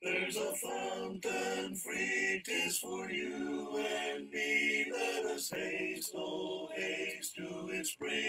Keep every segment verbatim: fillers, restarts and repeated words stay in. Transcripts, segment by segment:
There's a fountain free, 'tis for you and me. Let us haste, oh haste to its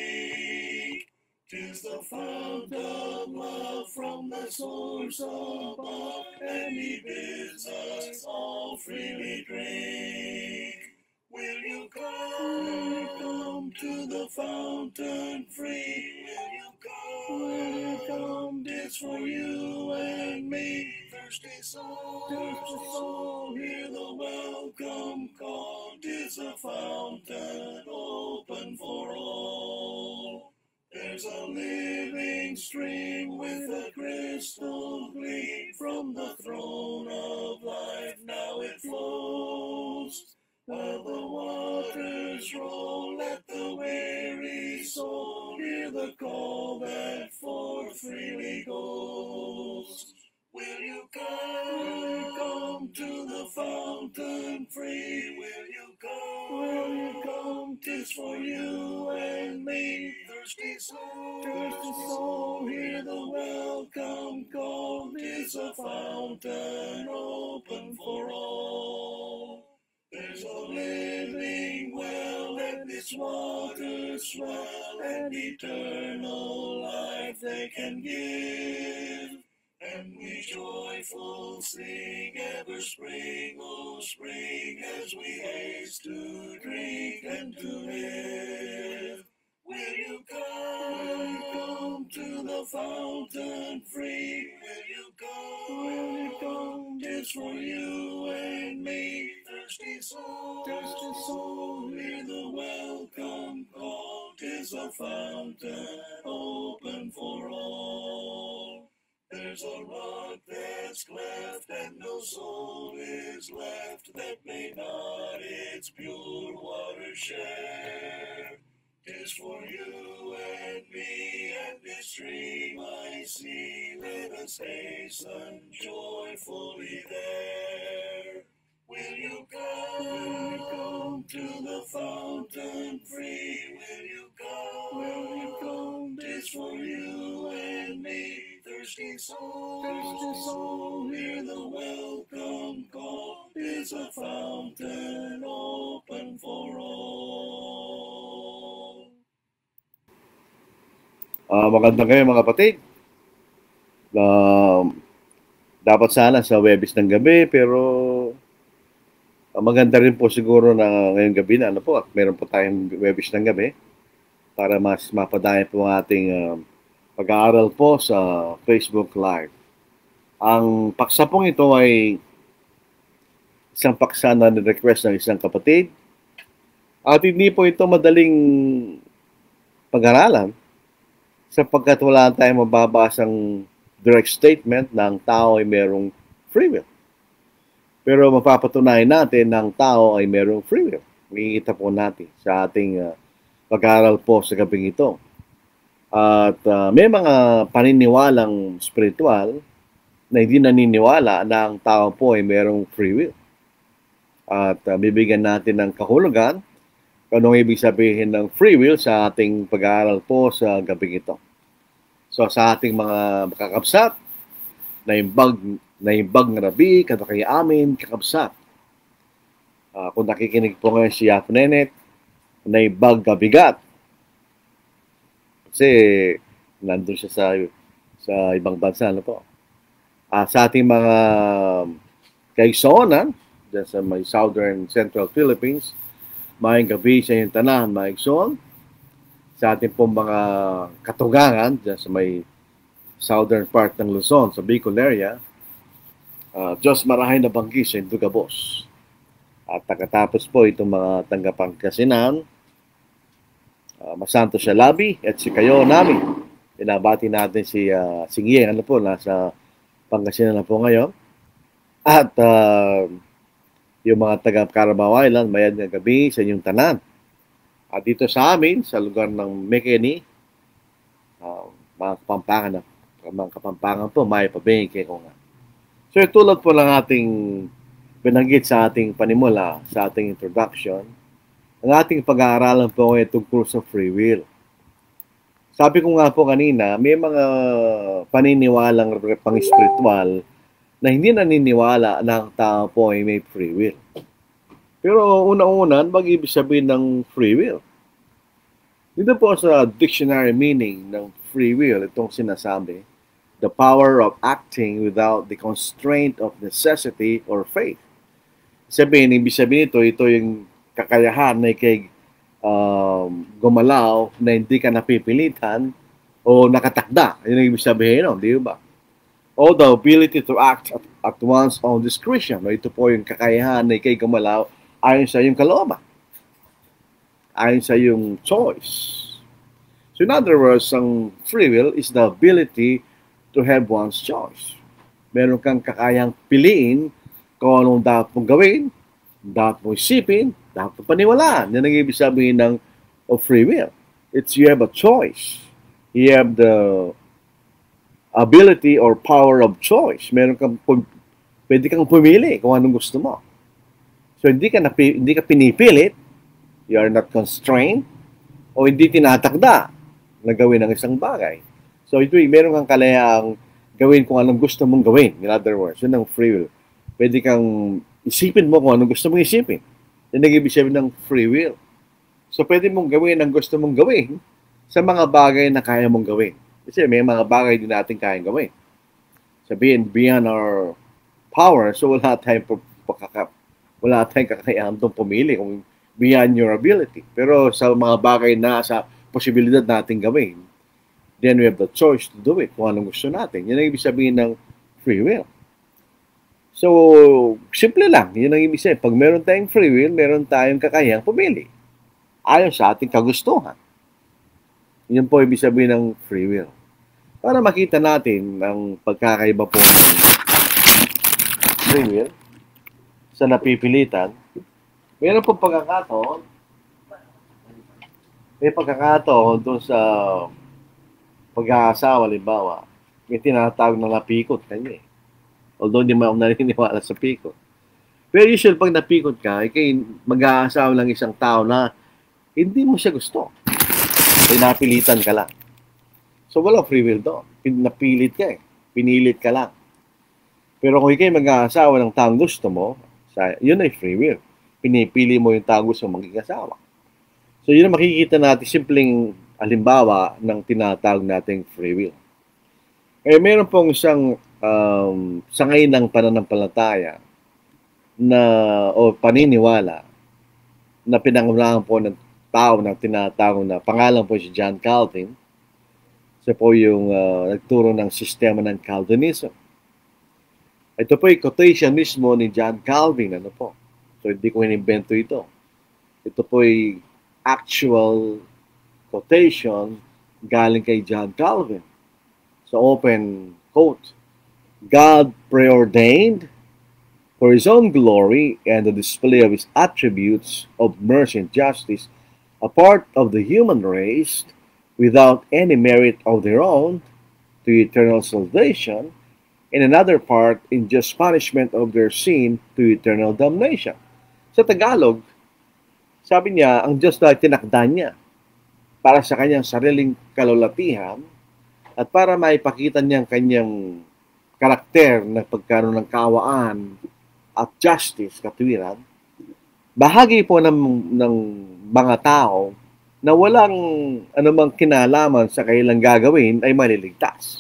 brink. 'Tis the fount of love from the source above, and he bids us all freely drink. Will you come, come to the fountain free? Will you come, will you come? 'Tis for you and me. Thirsty soul, thirsty soul, hear the welcome call. 'Tis a fountain open for all. There's a living stream with a crystal gleam. From the throne of life now it flows. While the waters roll, let the weary soul hear the call that forth freely goes. Will you come, will you come to the fountain free? Will you come, will you come? 'Tis for you and me. Thirsty soul, thirsty soul, hear the welcome call. 'Tis a fountain open for all. There's a living well, let this water swell, and eternal life they can give. And we joyful sing, ever spring, oh spring, as we haste to drink and to live. Will you come, will you come to the fountain free? Will you come, will you come? 'Tis for you and me. Thirsty soul, thirsty soul, hear the welcome call. 'Tis a fountain open for all. There's a rock that's cleft, and no soul is left that may not its pure water share. 'Tis for you and me, and this stream I see. Let us hasten joyfully there. Will you come, will you come to the fountain free? Will you come, will you come? 'Tis for you and me. Thirsty soul, thirsty soul, hear the welcome call. 'Tis a fountain open for all. Uh, magandang gabi mga kapatid. Uh, dapat sana sa Webis ng gabi, pero uh, maganda rin po siguro na ngayong gabi na ano po, at meron po tayong Webis ng gabi para mas mapadayan po ang ating uh, pag-aaral po sa Facebook Live. Ang paksa pong ito ay isang paksa na ni-request ng isang kapatid at hindi po ito madaling pag-aralan sapagkat wala tayong mababasang direct statement na ang tao ay merong free will. Pero mapapatunayan natin na ang tao ay merong free will. Makikita po natin sa ating uh, pag-aaral po sa gabing ito. At uh, may mga paniniwalang spiritual na hindi naniniwala na ang tao po ay merong free will. At uh, bibigyan natin ng kahulugan kung anong ibig sabihin ng free will sa ating pag-aaral po sa gabing ito. So sa ating mga kakabsat, naimbag, naimbag na rabi, kato kay amin, kakabsat. Uh, kung nakikinig po ngayon si Yap Nenet, naimbag kabigat. Kasi nandun siya sa sa ibang bansa, ano po. Uh, sa ating mga kaigsonan, dyan sa may Southern Central Philippines, maayong gabi sa inyong tanan, maigsoon. Sa ating pong mga katugangan, dyan sa may southern part ng Luzon, sa Bicol area, uh, Diyos marahay na banggi sa Indugabos. At pagkatapos po itong mga tanggapangkasinan, Uh, Masanto siya Labi at si kayo namin. Pinabati natin si uh, Singye, ano po, nasa Pangasinan na po ngayon. At uh, yung mga taga-Carabao Island, mayad nga gabi sa inyong tanan. At dito sa amin, sa lugar ng Mekeni, uh, mga kapampangan, mga kapampangan po, may pabingke ko nga. So, tulad po lang ating binanggit sa ating panimula, sa ating introduction, ang ating pag-aaralan po ay tungkol sa free will. Sabi ko nga po kanina, may mga paniniwalang pang-spiritual na hindi naniniwala na ang tao po ay may free will. Pero una-una, mag-ibig sabihin ng free will. Dito po sa dictionary meaning ng free will, itong sinasabi, the power of acting without the constraint of necessity or faith. Sabihin, ibig sabihin ito, ito yung kakayahan na ikay um, gumalaw na hindi ka napipilitan o nakatakda. Yun ang ibig sabihin, no? Di ba? Or the ability to act at, at one's own discretion. No? Ito po yung kakayahan na ikay gumalaw ayon sa iyong kalooban. Ayon sa iyong choice. So in other words, ang free will is the ability to have one's choice. Meron kang kakayang piliin kung anong dapat mong gawin, dapat mong isipin, dapat mong paniwalaan. Yan ang ibig sabihin ng of free will. It's you have a choice. You have the ability or power of choice. Meron kang, pwede kang pumili kung anong gusto mo. So hindi ka, napi, hindi ka pinipilit, you are not constrained, o hindi tinatakda na gawin ang isang bagay. So ito, meron kang kalayaang gawin kung anong gusto mong gawin. In other words, yun ang free will. Pwede kang isipin mo kung anong gusto mong isipin. Yan ang ibig sabihin ng free will. So pwede mong gawin ang gusto mong gawin sa mga bagay na kaya mong gawin. Kasi may mga bagay din natin kayang gawin. Sabihin, beyond our power, so wala tayong pakaka, wala tayong kakayahan itong pumili kung beyond your ability. Pero sa mga bagay na sa posibilidad natin gawin, then we have the choice to do it kung anong gusto natin. Yan ang ibig sabihin ng free will. So, simple lang. Yun ang ibig sabihin. Pag meron tayong free will, meron tayong kakayang pumili ayon sa ating kagustuhan. Yun po ibig sabihin ng free will. Para makita natin ang pagkakaiba po ng free will sa napipilitan, meron po pagkakataon, may pagkakataon doon sa pag-aasawa, limbawa, may tinatawag na napikot kanya eh. Although hindi mo ako naniniwala sa pikot. Pero usually pag napikot ka, ikay mag-aasawa lang isang tao na hindi mo siya gusto. Ay napilitan ka lang. So wala free will doon. Napilit ka eh. Pinilit ka lang. Pero kung ikay mag-aasawa ng taong gusto mo, yun ay free will. Pinipili mo yung taong gusto mong maging asawa. So yun ang makikita natin, simpleng halimbawa ng tinatawag nating free will. Eh, meron pong isang um, sangay ng pananampalataya na, o paniniwala na pinangunahan po ng tao na tinatawag na pangalan po si John Calvin. Siya po yung uh, nagturo ng sistema ng Calvinism. Ito po yung quotation mismo ni John Calvin. Ano po? So hindi ko inimbento ito. Ito po yung actual quotation galing kay John Calvin. So open quote, God preordained for His own glory and the display of His attributes of mercy and justice a part of the human race without any merit of their own to eternal salvation, and another part in just punishment of their sin to eternal damnation. Sa Tagalog, sabi niya, ang Diyos na tinakda niya para sa kanyang sariling kalulatihan at para maipakita niya ang kanyang karakter na pagkaroon ng kaawaan at justice, katuwiran, bahagi po ng, ng mga tao na walang anumang kinalaman sa kailang gagawin ay maliligtas.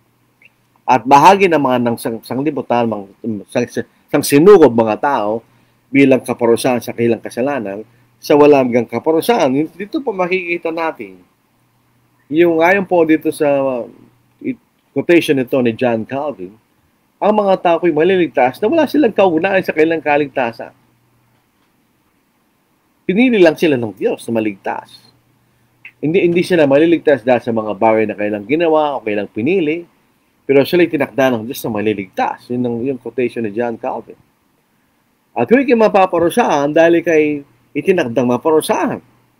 At bahagi naman ng sang, sanglibutan, sang, sang sinukob mga tao bilang kaparusahan sa kailang kasalanan, sa walang hanggang kaparusahan. Dito po makikita natin yung ayon po dito sa uh, quotation nito ni John Calvin, ang mga tao ay maliligtas na wala silang kaugnaan sa kailang kaligtasan. Pinili lang sila ng Diyos na maligtas. Hindi hindi sila maliligtas dahil sa mga bagay na kailang ginawa o kailang pinili, pero sila tinakda ng Diyos na maliligtas. Yun ang yung quotation ni John Calvin. At kung ikay mapaparusahan dahil kay itinakdang maparusahan.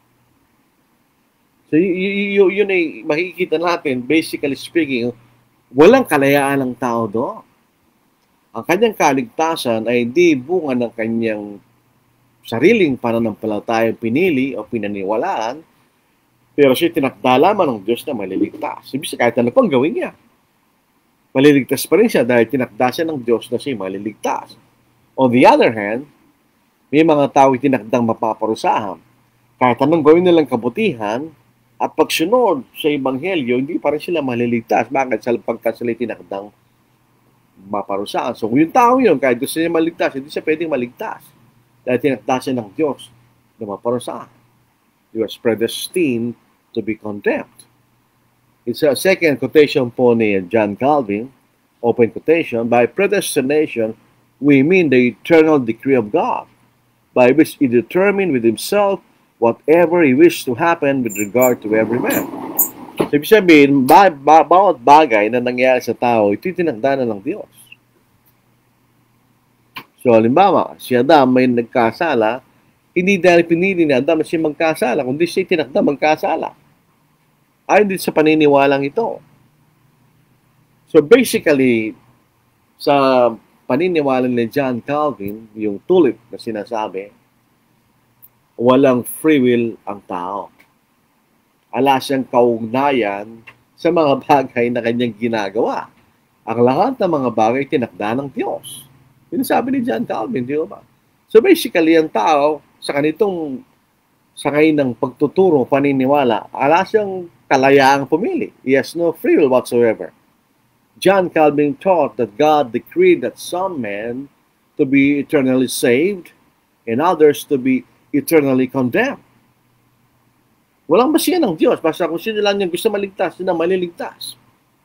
So y- y- y- yun ay makikita natin, basically speaking, walang kalayaan ng tao doon. Ang kanyang kaligtasan ay hindi bunga ng kanyang sariling pananampalatayang pinili o pinaniwalaan, pero siya tinakda lamang ng Diyos na maliligtas. Ibig sabihin, kahit ano pang gawin niya. maliligtas pa rin siya dahil tinakda siya ng Diyos na siya maliligtas. On the other hand, may mga tao tinakdang mapaparusahan. Kahit anong gawin nilang kabutihan at pagsunod sa Ebanghelyo, hindi pa rin sila maliligtas. Bakit? Sa pagkat sila tinakdang maparusahan. So, yung tao yun, kahit gusto niya maligtas, hindi siya pwedeng maligtas. Dahil tinakda siya ng Diyos na maparusahan. He was predestined to be condemned. It's a second quotation po ni John Calvin, open quotation, by predestination, we mean the eternal decree of God, by which He determined with Himself whatever He wished to happen with regard to every man. So, ibig sabihin, ba, ba, bawat bagay na nangyayari sa tao, ito tinakda na ng Diyos. So, halimbawa, si Adam may nagkasala, hindi dahil pinili ni Adam na siya magkasala, kundi siya tinakda magkasala. Ayon din sa paniniwalang ito. So basically, sa paniniwala ni John Calvin, yung tulip na sinasabi, walang free will ang tao. Ala siyang kaugnayan sa mga bagay na kanyang ginagawa. Ang lahat ng mga bagay tinakda ng Diyos. Yun sabi ni John Calvin, di ba? So basically, ang tao, sa kanitong sakay ng pagtuturo, paniniwala, ala siyang kalayaang pumili. He has no free will whatsoever. John Calvin taught that God decreed that some men to be eternally saved and others to be eternally condemned. Walang basihan ng Diyos. Basta kung sino lang yung gusto maligtas, sino maliligtas.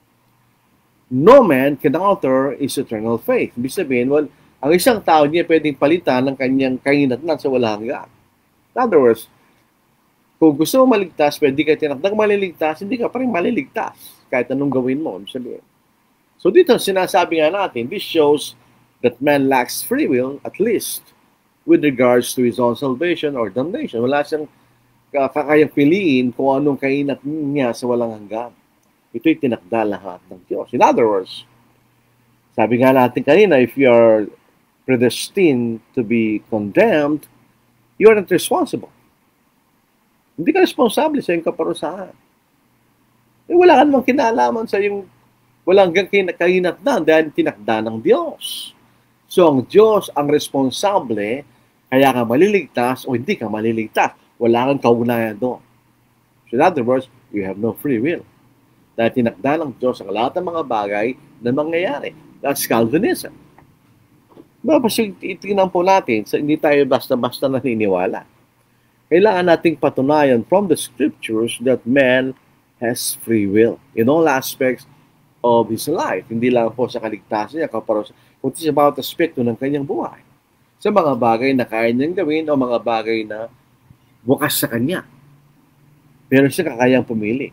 No man can alter his eternal faith. Ibig sabihin, well, ang isang tao niya pwedeng palitan ng kanyang kahinatnan sa walang hanggan. In other words, kung gusto mo maligtas, pwede ka tinakdang maliligtas, hindi ka pa rin maliligtas kahit anong gawin mo. Sabihin. So dito, sinasabi nga natin, this shows that man lacks free will, at least with regards to his own salvation or damnation. Wala siyang kakayang piliin kung anong kainat niya sa walang hanggan. Ito'y tinakda lahat ng Diyos. In other words, sabi nga natin kanina, if you are predestined to be condemned, you are not responsible. Hindi ka responsable sa iyong kaparusahan. Eh, wala ka namang kinalaman sa iyong walang kahinatnan dahil tinakda ng Diyos. So, ang Diyos ang responsable, kaya ka maliligtas o hindi ka maliligtas. Wala kang kaugnayan doon. So, in other words, you have no free will. Dahil tinakda ng Diyos ang lahat ng mga bagay na mangyayari. That's Calvinism. Tapos, itingnan po natin, hindi tayo basta-basta naniniwala. Kailangan nating patunayan from the scriptures that man has free will in all aspects of his life. Hindi lang po sa kaligtasan niya, kundi sa bawat aspekto ng kanyang buhay. Sa mga bagay na kaya niyang gawin o mga bagay na bukas sa kanya. Pero siya kakayang pumili.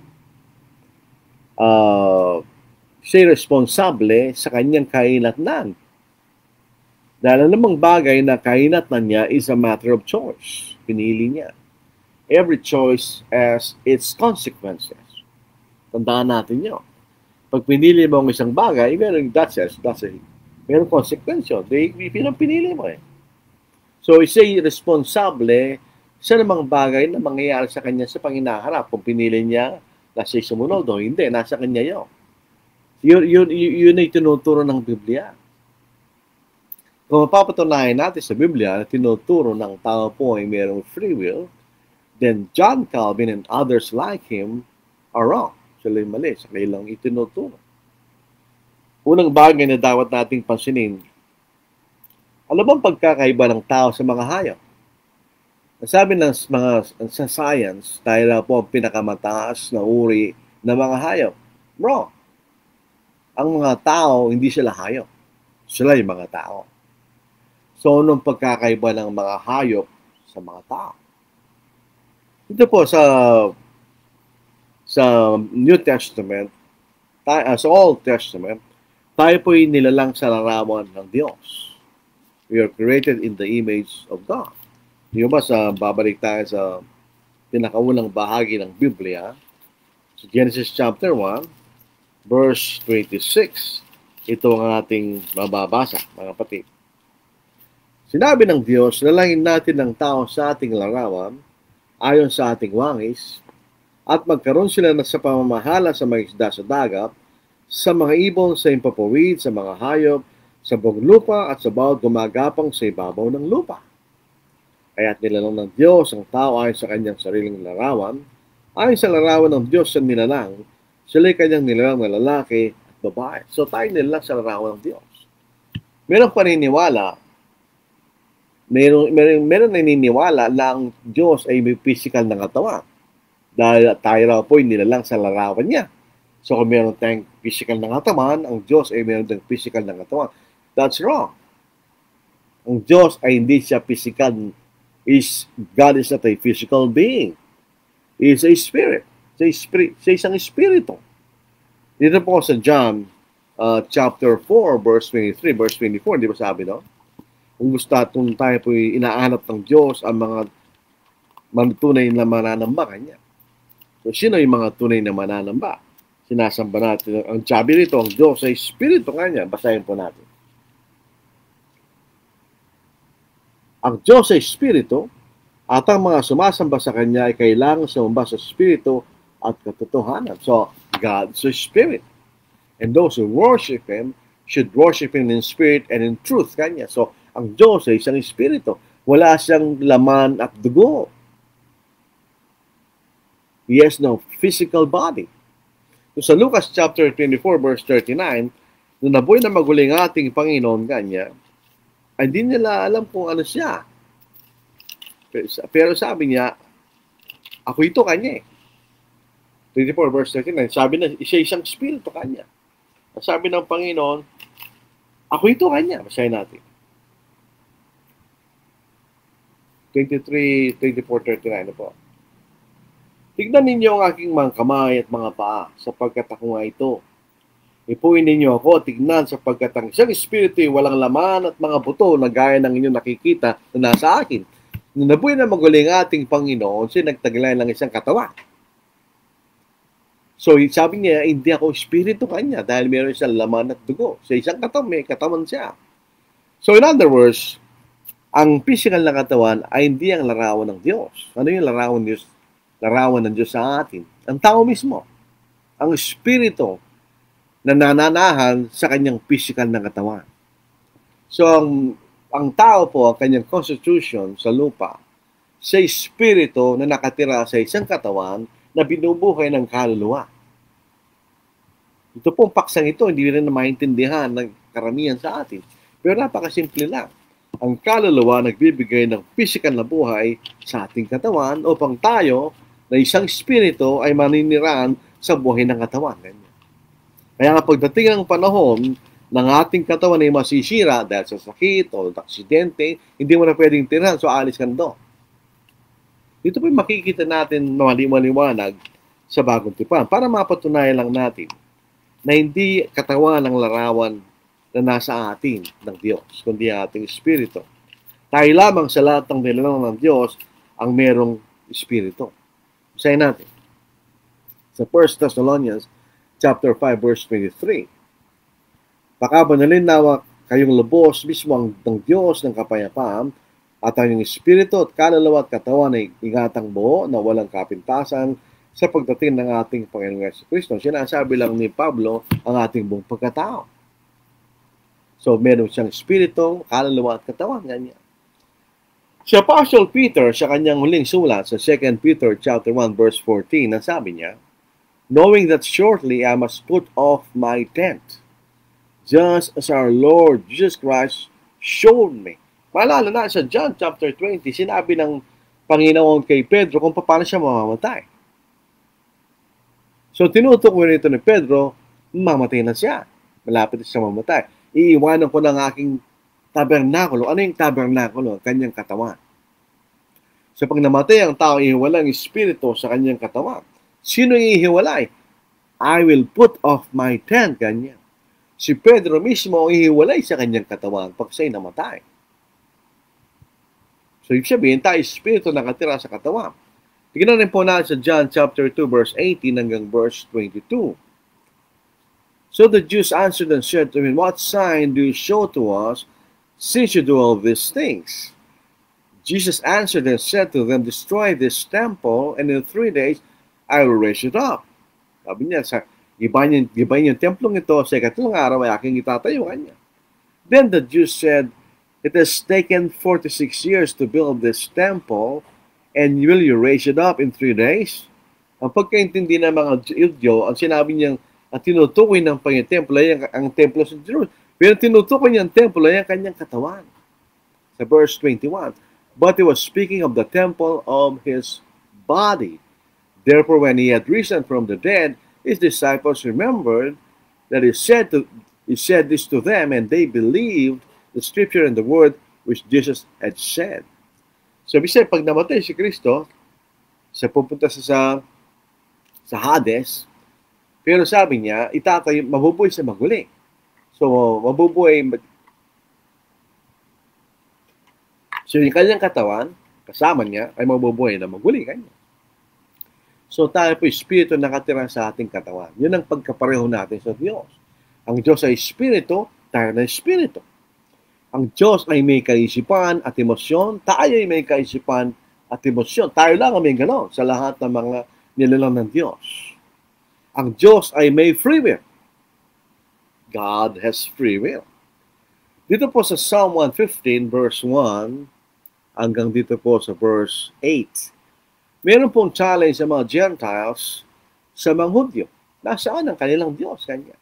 Uh, siya responsable sa kanyang kahinatnan. Dahil namang bagay na kahinatnan niya is a matter of choice. Pinili niya. Every choice has its consequences. Tandaan natin yun. Pag pinili mo ang isang bagay, meron that says, that's a, meron consequence. Pinang pinili mo eh. So, isa'y responsable sa namang bagay na mangyayari sa kanya sa panginaharap. Kung pinili niya, nasa sumunod o hindi, nasa kanya yun. Yun, yun, yun ay tinuturo ng Biblia. Kung mapapatunayan natin sa Biblia na tinuturo ng tao po ay mayroong free will, then John Calvin and others like him are wrong. Sila yung mali sa kailang itinuturo. Unang bagay na dapat nating pansinin, ano bang pagkakaiba ng tao sa mga hayop? Sabi ng mga sa science, tayo na po ang pinakamataas na uri ng mga hayop. Wrong. Ang mga tao, hindi sila hayop. Sila yung mga tao. So, anong pagkakaiba ng mga hayop sa mga tao? Ito po sa sa New Testament, tayo, uh, sa Old Testament, tayo po ay nilalang sa larawan ng Diyos. We are created in the image of God. Yung ba sa babalik tayo sa pinakaunang bahagi ng Biblia, sa Genesis chapter one, verse twenty-six, ito ang ating mababasa, mga kapatid. Sinabi ng Diyos, lalangin natin ng tao sa ating larawan, ayon sa ating wangis, at magkaroon sila na sa pamamahala sa mga isda sa dagat, sa mga ibon, sa impapawid, sa mga hayop, sa buong lupa at sa bawat gumagapang sa ibabaw ng lupa. Kaya't nilalang ng Diyos ang tao ayon sa kanyang sariling larawan. Ayon sa larawan ng Diyos sa nilalang, sila'y kanyang nilalang na lalaki at babae. So tayo nilalang sa larawan ng Diyos. Meron paniniwala, meron, meron, meron naniniwala na ang Diyos ay may physical na katawan. Dahil tayo raw po ay nilalang sa larawan niya. So kung meron tayong physical na katawan, ang Diyos ay meron tayong physical na katawan. That's wrong. Ang Diyos ay hindi siya physical. Is God is not a physical being. He is a spirit. Siya, spirit, siya isang espiritu. Dito po sa John uh, chapter four, verse twenty-three, verse twenty-four, di ba sabi, no? Kung gusto natin tayo po inaanap ng Diyos ang mga tunay na mananamba kanya. So, sino yung mga tunay na mananamba? Sinasamba natin. Ang sabi rito, ang Diyos ay espiritu kanya. Basahin po natin. Ang Diyos ay espiritu at ang mga sumasamba sa kanya ay kailangan sumamba sa espiritu at katotohanan. So, God is a spirit. And those who worship Him should worship Him in spirit and in truth kanya. So, ang Diyos ay isang espiritu. Wala siyang laman at dugo. He has no physical body. So, sa Lucas chapter twenty-four, verse thirty-nine, nung nabuhay na maguling ating Panginoon kanya, ay hindi nila alam kung ano siya. Pero sabi niya, ako ito kanya eh. twenty-four verse thirty-nine, sabi na, siya isang espiritu kanya. Sabi ng Panginoon, ako ito kanya. Basahin natin. twenty-three, twenty-four, thirty-nine na po. Tignan ninyo ang aking mga kamay at mga paa, sapagkat ako nga ito. Ipuin ninyo ako, tignan sapagkat ang isang espiritu ay walang laman at mga buto na gaya ng inyong nakikita na nasa akin. Nung nabuhay na maguling ating Panginoon, siya nagtaglay ng isang katawan. So, sabi niya, hindi ako espiritu kanya dahil meron siyang laman at dugo. Sa isang katawan, may katawan siya. So, in other words, ang physical na katawan ay hindi ang larawan ng Diyos. Ano yung larawan ng Diyos? Larawan ng Diyos sa atin. Ang tao mismo. Ang espiritu na nananahan sa kanyang physical na katawan. So, ang, ang tao po, ang kanyang constitution sa lupa, sa espiritu na nakatira sa isang katawan na binubuhay ng kaluluwa. Ito pong paksang ito, hindi rin na maintindihan ng karamihan sa atin. Pero napakasimple lang. Ang kaluluwa nagbibigay ng physical na buhay sa ating katawan upang tayo na isang espiritu ay maninirahan sa buhay ng katawan. Kaya nga pagdating ng panahon ng ating katawan ay masisira dahil sa sakit o aksidente, hindi mo na pwedeng tirahan, so alis ka na doon. Dito po makikita natin na maliwanag sa bagong tipan para mapatunayan lang natin na hindi katawan ng larawan na nasa atin ng Diyos, kundi ating espiritu. Tayo lamang sa lahat ng nilalang ng Diyos ang merong espiritu. Basahin natin. Sa First Thessalonians chapter five, verse twenty-three. Pakabanalin nawa kayong lubos mismo ang ng Diyos ng kapayapaan at ang espiritu at kaluluwa at katawan ay ingatang buo na walang kapintasan sa pagdating ng ating Panginoong Jesucristo. Sinasabi lang ni Pablo ang ating buong pagkatao. So, meron siyang espiritu, kaluluwa at katawan. Ganyan. Si Apostle Peter sa kanyang huling sulat sa Second Peter chapter one, verse fourteen, nasabi niya, knowing that shortly I must put off my tent, just as our Lord Jesus Christ showed me. Maalala na sa John chapter twenty, sinabi ng Panginoon kay Pedro kung paano siya mamamatay. So, tinutukoy nito ni Pedro, mamatay na siya. Malapit na siya mamatay. Iiwanan ko ng aking tabernakulo. Ano yung tabernakulo? Kanyang katawan. So, pag namatay ang tao, ihiwalay ang espiritu sa kanyang katawan. Sino yung ihiwalay? I will put off my tent, ganyan. Si Pedro mismo ang ihiwalay sa kanyang katawan pag siya'y namatay. So, ibig sabihin, tayo espiritu nakatira sa katawan. Tignan rin po natin sa John chapter two, verse eighteen hanggang verse twenty-two. So the Jews answered and said to him, what sign do you show to us, since you do all these things? Jesus answered and said to them, destroy this temple, and in three days I will raise it up. Sabi niya, sa, Gibahin yung, gibahin yung templong ito, sa ikatlong araw ay aking itatayo kanya. Then the Jews said, it has taken forty-six years to build this temple, and will you raise it up in three days? Ang pagkaintindi ng mga Judyo, ang sinabi niyang, at tinutukoy ng Panginoon ay ang, ang templo sa Jerusalem. Pero tinutukoy niyang templo ay ang kanyang katawan. Sa verse twenty-one, but he was speaking of the temple of his body. Therefore, when he had risen from the dead, his disciples remembered that he said to he said this to them, and they believed the scripture and the word which Jesus had said. So, bisay pag namatay si Kristo, sa pupunta sa sa, sa Hades, pero sabi niya, itatay, mabubuhay sa maguli. So, mabubuhay, so yung kanyang katawan, kasama niya, ay mabubuhay na maguli kanya. So, tayo po, Espiritu nakatira sa ating katawan. Yun ang pagkapareho natin sa Diyos. Ang Diyos ay Espiritu, tayo na Espiritu. Ang Diyos ay may kaisipan at emosyon, tayo ay may kaisipan at emosyon. Tayo lang ang may gano'n sa lahat ng mga nilalang ng Diyos. Ang Diyos ay may free will. God has free will. Dito po sa Psalm one fifteen verse one hanggang dito po sa verse eight, meron pong challenge sa mga Gentiles sa mga Hudyo. Nasaan ang kanilang Diyos? Kanya.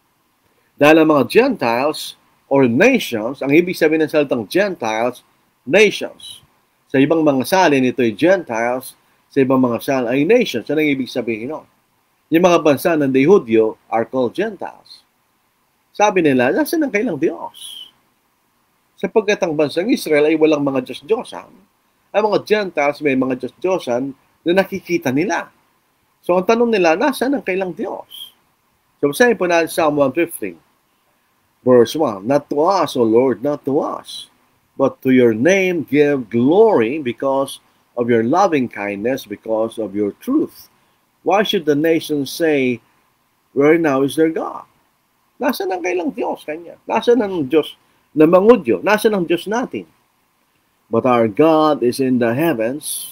Dahil ang mga Gentiles or nations, ang ibig sabihin ng salitang Gentiles, nations. Sa ibang mga salin, ito ay Gentiles. Sa ibang mga salin ay nations. Ano ang ibig sabihin nun? Yung mga bansa ng di Hudyo are called Gentiles. Sabi nila, nasa ng kailang Diyos? Sapagkat ang bansang Israel ay walang mga Diyos-Diyosan. Ang mga Gentiles may mga Diyos-Diyosan na nakikita nila. So ang tanong nila, nasa ng kailang Diyos? So sabi po natin Psalm one fifteen, verse one, not to us, O Lord, not to us, but to your name give glory because of your loving kindness, because of your truth. Why should the nations say, where now is their God? Nasaan ang kailang Diyos kanya? Nasaan ang Diyos na mangudyo? Nasaan ang Diyos natin? But our God is in the heavens.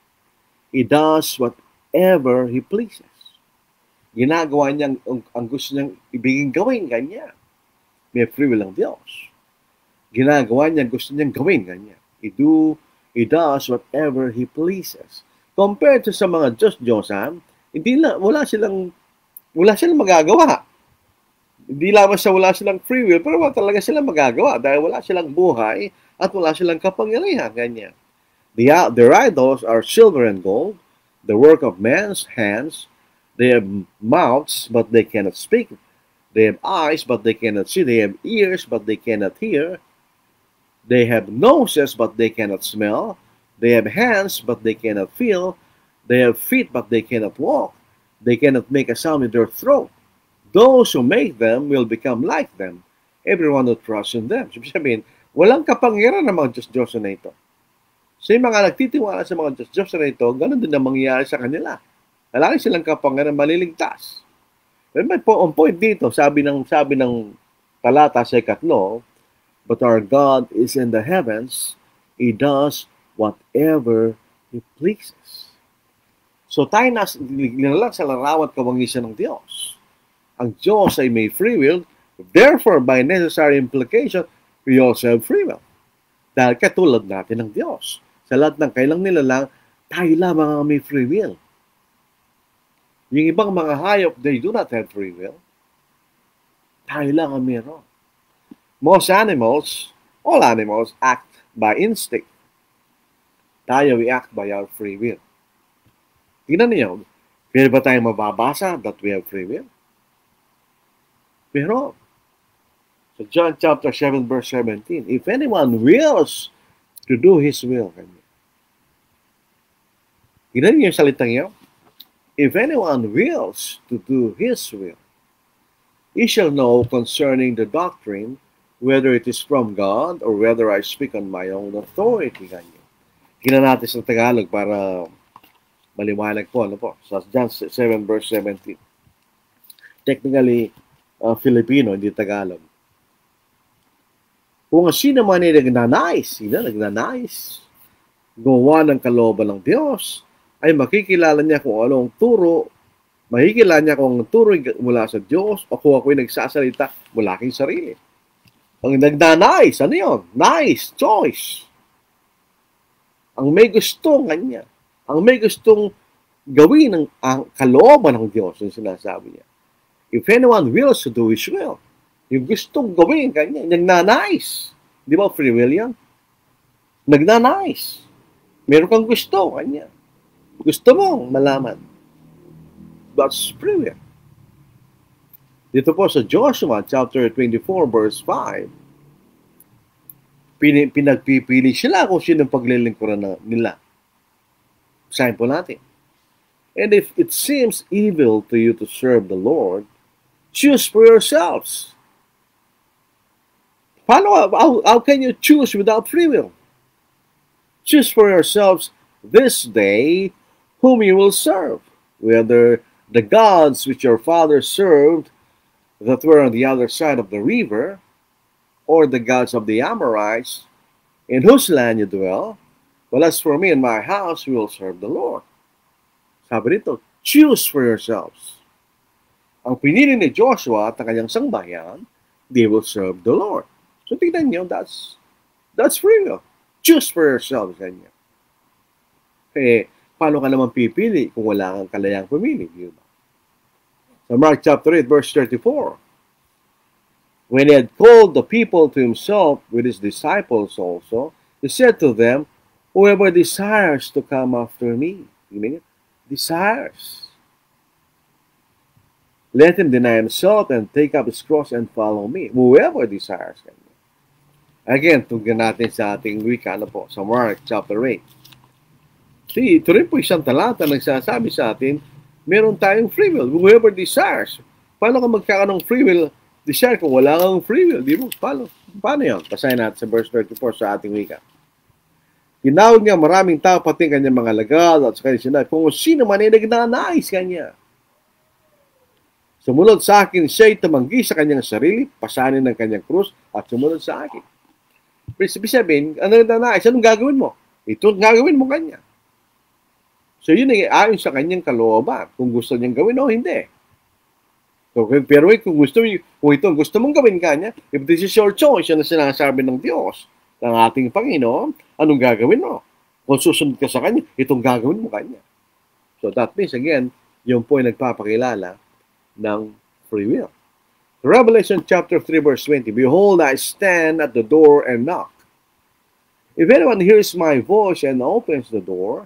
He does whatever He pleases. Ginagawa niya ang, ang gusto niyang ibiging gawin kanya. May free will ang Diyos. Ginagawa niya ang gusto niyang gawin kanya. He, do, he does whatever He pleases. Compared to sa mga Diyos-Diyosan, hindi na, wala silang, wala silang magagawa. Hindi lamang sa wala silang free will, pero wala talaga silang magagawa dahil wala silang buhay at wala silang kapangyarihan. Ganyan. The, their idols are silver and gold, the work of man's hands. They have mouths, but they cannot speak. They have eyes, but they cannot see. They have ears, but they cannot hear. They have noses, but they cannot smell. They have hands, but they cannot feel. They have feet, but they cannot walk. They cannot make a sound with their throat. Those who make them will become like them. Everyone who trusts in them. So, sabihin, walang kapangyarihan ng mga Diyos-Diyos na ito. So, yung mga nagtitiwala sa mga Diyos-Diyos na ito, ganun din ang mangyayari sa kanila. Wala silang kapangyarihan maliligtas. Pero may po, on point dito, sabi ng, sabi ng talata sa ikatlo, but our God is in the heavens. He does whatever He pleases. So tayo na nilalang sa larawan kawangisan ng Diyos. Ang Diyos ay may free will. Therefore, by necessary implication, we also have free will. Dahil katulad natin ng Diyos. Sa lahat ng kailang nilalang, tayo lamang ang may free will. Yung ibang mga hayop, they do not have free will. Tayo lang ang meron. Most animals, all animals, act by instinct. Tayo, we act by our free will. Tingnan niyo, pero ba tayo mababasa that we have free will? Pero, so John chapter seven verse seventeen, if anyone wills to do his will, tingnan niyo yung salitang yun. If anyone wills to do his will, he shall know concerning the doctrine whether it is from God or whether I speak on my own authority. Tingnan natin sa Tagalog para maliwanag po, ano po, sa John seven verse seventeen. Technically, uh, Filipino, hindi Tagalog. Kung sino man ay nagnanais, sino nagnanais, gumawa ng kalooban ng Diyos, ay makikilala niya kung anong turo Mahigila niya kung turoy mula sa Diyos o kung ako'y nagsasalita mula aking sarili. Ang nagnanais, ano yun? Nice, choice. Ang may gusto, kanya. Ang may gustong gawin ng ang kalooban ng Diyos, yung sinasabi niya. If anyone wills to do His will, yung gustong gawin, kanya, nagnanais. Di ba free will yan? Nagnanais. Meron kang gusto, kanya. Gusto mong malaman. That's free will. Dito po sa Joshua chapter twenty-four verse five, pin pinagpipili sila kung sino paglilingkuran na nila. Basahin po natin. And if it seems evil to you to serve the Lord, choose for yourselves. Paano, how, how can you choose without free will? Choose for yourselves this day whom you will serve, whether the gods which your fathers served that were on the other side of the river, or the gods of the Amorites, in whose land you dwell. Well, as for me and my house, we will serve the Lord. Sabi dito, choose for yourselves. Ang pinili ni Joshua at ang kanyang sangbayan, they will serve the Lord. So tignan nyo, that's, that's free will. Choose for yourselves, kanya. Eh, paano ka naman pipili kung wala kang kalayang pumili? Diba? So Mark chapter eight, verse thirty-four. When he had called the people to himself with his disciples also, he said to them, whoever desires to come after me, desires, let him deny himself and take up his cross and follow me. Whoever desires. Again, tugyan natin sa ating wika na po, sa Mark chapter eight. See, ito rin po isang talata nagsasabi sa atin, meron tayong free will. Whoever desires. Paano ka magkakaroon ng free will? Desire kung wala kang free will. Di mo? Paano? Paano yun? Basahin natin sa verse thirty-four sa ating wika. Tinawag niya maraming tao, pati kanyang mga lagad at sa kanyang sinabi, kung sino man ay nagnanais kanya. Sumunod sa akin, siya'y tumanggi sa kanyang sarili, pasanin ng kanyang krus, at sumunod sa akin. Ibig sabihin, ano nagnanais? Anong gagawin mo? Ito gagawin mo kanya. So yun ay ayon sa kanyang kalooban, kung gusto niyang gawin o hindi. So, pero kung gusto, kung ito gusto mong gawin kanya, if this is your choice, yan ang sinasabi ng Diyos, ng ating Panginoon, anong gagawin mo? Kung susunod ka sa kanya, itong gagawin mo kanya. So that means, again, yung po ay nagpapakilala ng free will. Revelation chapter three verse twenty, behold, I stand at the door and knock. If anyone hears my voice and opens the door,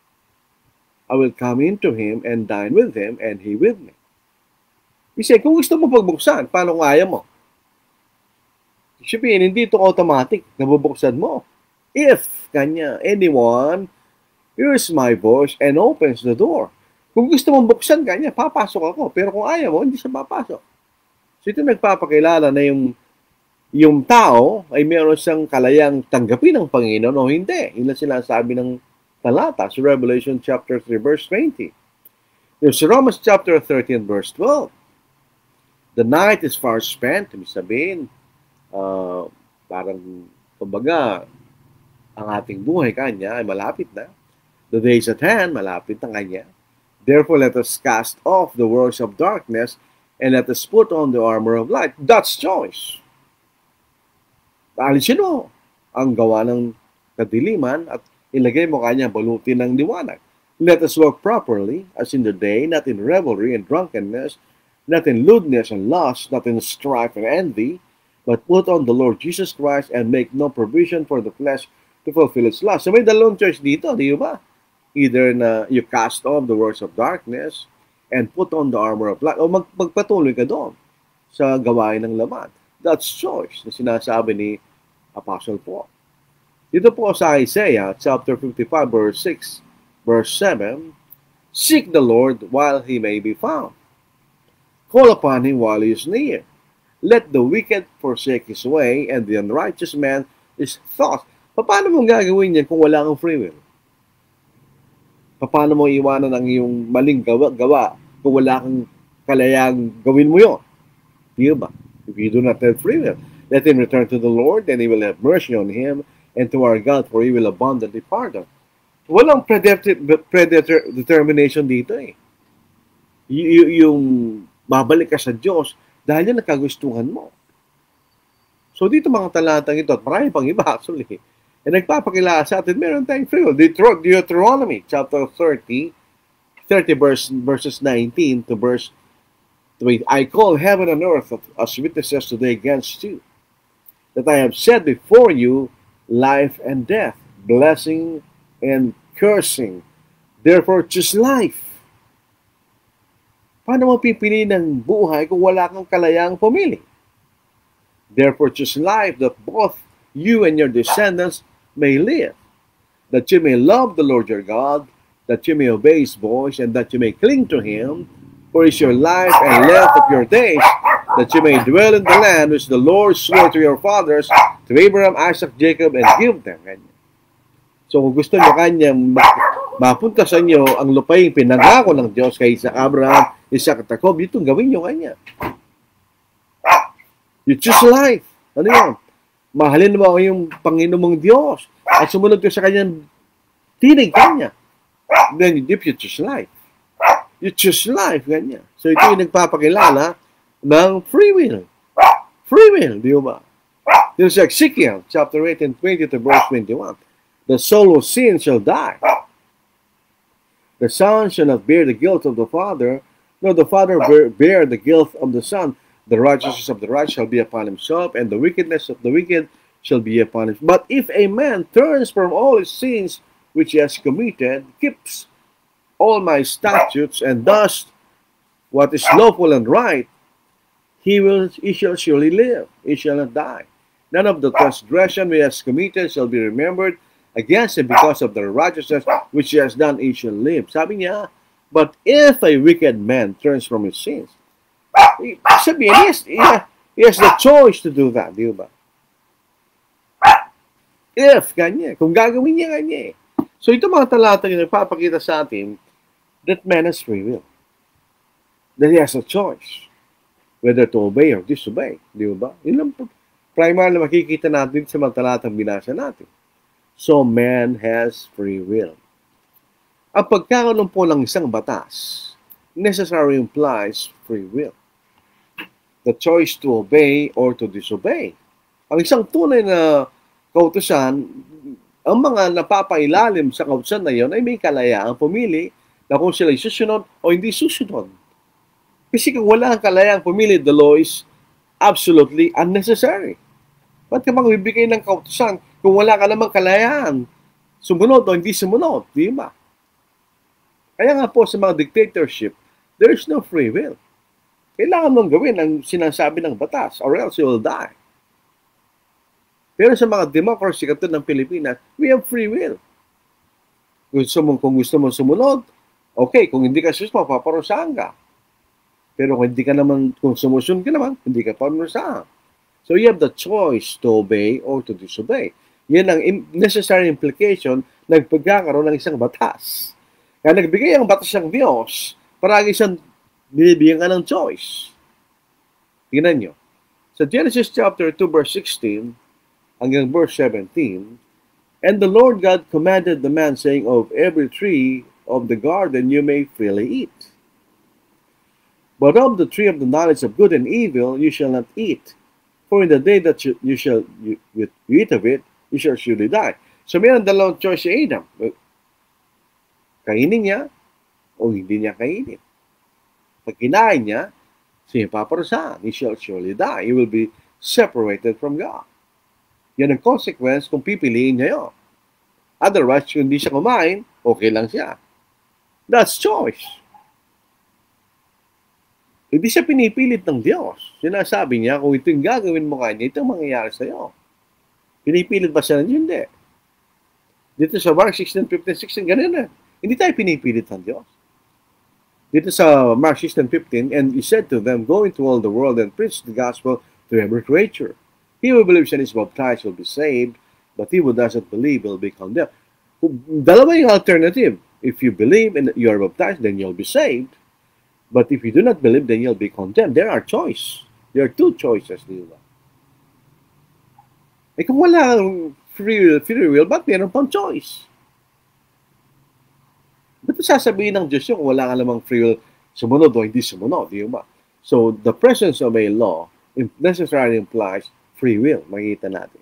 I will come into him and dine with him and he with me. Kasi kung gusto mo pagbuksan, paano kung ayaw mo? Sabihin, hindi ito automatic, nabubuksan mo. If, kanya, anyone hears my voice and opens the door. Kung gusto mong buksan kanya, papasok ako. Pero kung ayaw mo, hindi siya papasok. So ito nagpapakilala na yung yung tao ay meron siyang kalayang tanggapin ng Panginoon o hindi. Yun ang sinasabi ng talata sa Revelation chapter three verse twenty. Yung sa Romans chapter thirteen verse twelve. The night is far spent. Ibig sabihin, uh, parang, kumbaga, ang ating buhay kanya ay malapit na. The day is at hand, malapit na kanya. Therefore, let us cast off the works of darkness and let us put on the armor of light. That's choice. Alisin mo ang gawa ng kadiliman at ilagay mo kanya balutin ng liwanag. Let us walk properly as in the day, not in revelry and drunkenness, not in lewdness and lust, not in strife and envy, but put on the Lord Jesus Christ and make no provision for the flesh to fulfill its lust. So may dalawang choice dito, di ba? Either na you cast off the works of darkness and put on the armor of light, o mag magpatuloy ka doon sa gawain ng laman. That's choice na sinasabi ni Apostle Paul. Dito po sa Isaiah chapter fifty-five verse six, verse seven, seek the Lord while he may be found. Call upon him while he is near. Let the wicked forsake his way and the unrighteous man his thoughts. Paano mo gagawin yan kung wala kang free will? Paano mo iwanan ang iyong maling gawa, gawa kung wala kang kalayang gawin mo yun? Di ba? If you do not have free will, let him return to the Lord and he will have mercy on him and to our God for he will abundantly pardon. Walang predetermination dito eh. Y- y- yung babalik ka sa Diyos dahil yan ang kagustuhan mo. So dito mga talatang ito, at marami pang iba actually, eh, nagpapakilala sa atin, meron tayong free will. Deuter- Deuteronomy chapter thirty, thirty verse, verses nineteen to verse twenty. I call heaven and earth as witnesses today against you, that I have set before you life and death, blessing and cursing. Therefore, choose life. Paano mo pipili ng buhay kung wala kang kalayaang pumili? Therefore, choose life that both you and your descendants may live, that you may love the Lord your God, that you may obey His voice, and that you may cling to Him, for is your life and length of your days, that you may dwell in the land which the Lord swore to your fathers, to Abraham, Isaac, Jacob, and give them. So kung gusto nyo kanyang mapunta sa inyo ang lupaing pinangako ng Diyos kay Isaac, Abraham, Isaac at Jacob, itong gawin nyo kanya. You choose life. Ano yun? Mahalin mo yung Panginoon mong Diyos at sumunod ka sa kanyang tinig kanya. Then you choose life. You choose life, ganyan. So ito yung nagpapakilala ng free will. Free will, di ba? Yung sa Ezekiel, chapter eighteen, twenty to verse twenty-one. The soul who sins shall die. The son shall not bear the guilt of the father, nor the father bear, bear the guilt of the son. The righteousness of the righteous shall be upon himself, and the wickedness of the wicked shall be upon him. But if a man turns from all his sins which he has committed, keeps all my statutes, and does what is lawful and right, he will he shall surely live, he shall not die. None of the transgression he has committed shall be remembered against him, because of the righteousness which he has done, he shall live. Sabi niya, but if a wicked man turns from his sins, sabihin, he has, he has the choice to do that, di ba? If, kanya, kung gagawin niya, kanya. So ito mga talata yung nagpapakita sa atin that man has free will. That he has a choice whether to obey or disobey, di ba? Yun lang primary na makikita natin sa mga talatang binasa natin. So man has free will. Ang pagkakaroon po ng isang batas necessarily implies free will. The choice to obey or to disobey. Ang isang tunay na kautusan, ang mga napapailalim sa kautusan na yon ay may kalayaang pumili na kung sila susunod o hindi susunod. Kasi kung wala ang kalayaang pumili, the law is absolutely unnecessary. Ba't ka magbibigay ng kautusan kung wala ka namang kalayaan sumunod o hindi sumunod? Di ba? Kaya nga po sa mga dictatorship, there is no free will. Kailangan mong gawin ang sinasabi ng batas or else you will die. Pero sa mga democracy katulad ng Pilipinas, we have free will. Kung gusto mo, kung gusto mo sumunod, okay. Kung hindi ka susunod, paparusahan ka. Pero kung hindi ka naman, kung sumusunod ka naman, hindi ka paparusahan. So you have the choice to obey or to disobey. Yan ang necessary implication ng pagkakaroon ng isang batas. Kaya nagbigay ang batas ng Diyos, parang isang binibigyan ka ng choice. Tingnan nyo. Sa Genesis chapter two verse sixteen hanggang verse seventeen, and the Lord God commanded the man, saying, of every tree of the garden you may freely eat. But of the tree of the knowledge of good and evil you shall not eat. For in the day that you, you shall you, you eat of it, you shall surely die. So mayroon dalawang choice si Adam. Kainin niya o hindi niya kainin. Pag kinain niya, siya paparusahan. He shall surely die. He will be separated from God. Yan ang consequence kung pipiliin niya yun. Otherwise, kung hindi siya kumain, okay lang siya. That's choice. Hindi siya pinipilit ng Diyos. Sinasabi niya, kung ito yung gagawin mo kanya, ito ang mangyayari sa iyo. Pinipilit ba siya? Hindi. Dito sa Mark sixteen, fifteen, sixteen, ganun na. Hindi tayo pinipilit ng Diyos. Dito sa Mark sixteen, fifteen, and he said to them, go into all the world and preach the gospel to every creature. He who believes and is baptized will be saved, but he who doesn't believe will be condemned. Dalawa yung alternative. If you believe and you are baptized, then you'll be saved. But if you do not believe, then you'll be condemned. There are choice. There are two choices, di ba? Eh kung wala free will, free will, ba't meron pang choice? Ba't sasabihin ng Diyos yung wala ka namang free will sumunod o hindi sumunod, di ba? So, the presence of a law necessarily implies free will. Makikita natin.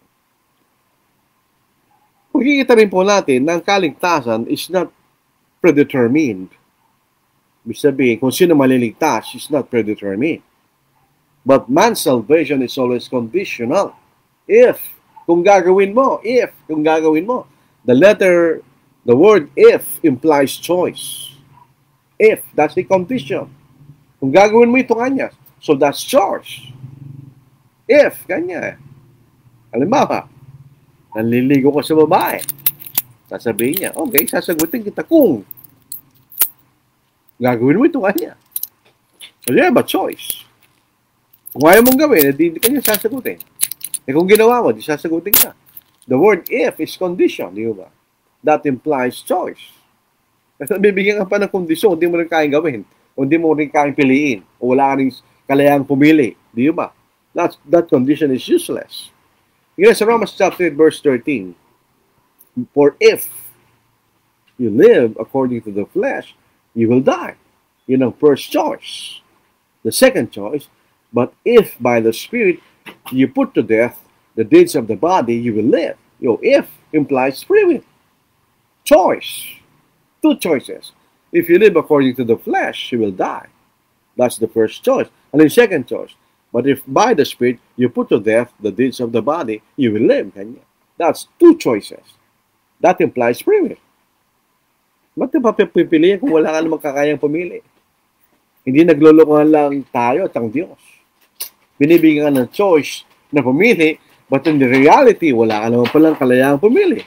Makikita rin po natin na ang kaligtasan is not predetermined. Ibig sabihin, kung sino maliligtas is not predetermined. But man's salvation is always conditional. If, kung gagawin mo, if, kung gagawin mo. The letter, the word if implies choice. If, that's the condition. Kung gagawin mo ito kanya, so that's choice. If, kanya. Halimbawa, nanliligo ko sa babae. Sasabihin niya, okay, sasagutin kita kung gagawin mo ito kanya. So you have a choice. Kung ayaw mong gawin, hindi ka niya sasagutin. Eh kung ginawa mo, di sasagutin ka. The word if is condition, di ba? That implies choice. Kasi bibigyan ka pa ng kondisyon, hindi mo rin kayang gawin. O hindi mo rin kayang piliin. O wala ka rin kalayaang pumili. Di ba? That, that condition is useless. Yes, Romans chapter eight, verse thirteen. For if you live according to the flesh, you will die. Yun ang first choice. The second choice, but if by the Spirit you put to death the deeds of the body, you will live. Your if implies free will. Choice. Two choices. If you live according to the flesh, you will die. That's the first choice. And the second choice, but if by the Spirit you put to death the deeds of the body, you will live. That's two choices. That implies free will. Ba't pa pipiliin kung wala ka namang kakayang pumili? Hindi naglulukuhan lang tayo at ang Diyos. Binibigyan ka ng choice na pumili, but in the reality, wala ka naman palang kalayaang pumili.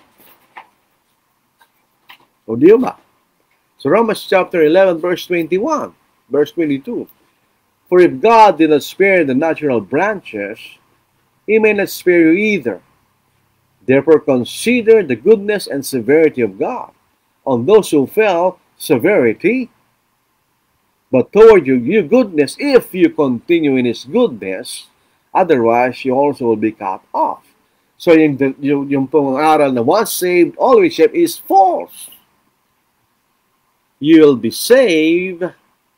O di ba? So Romans chapter eleven, verse twenty-one, verse twenty-two. For if God did not spare the natural branches, He may not spare you either. Therefore consider the goodness and severity of God. On those who fell, severity, but toward you, you goodness, if you continue in His goodness, otherwise you also will be cut off. So yung, yung, yung pong aral na once saved, always saved is false. You'll be saved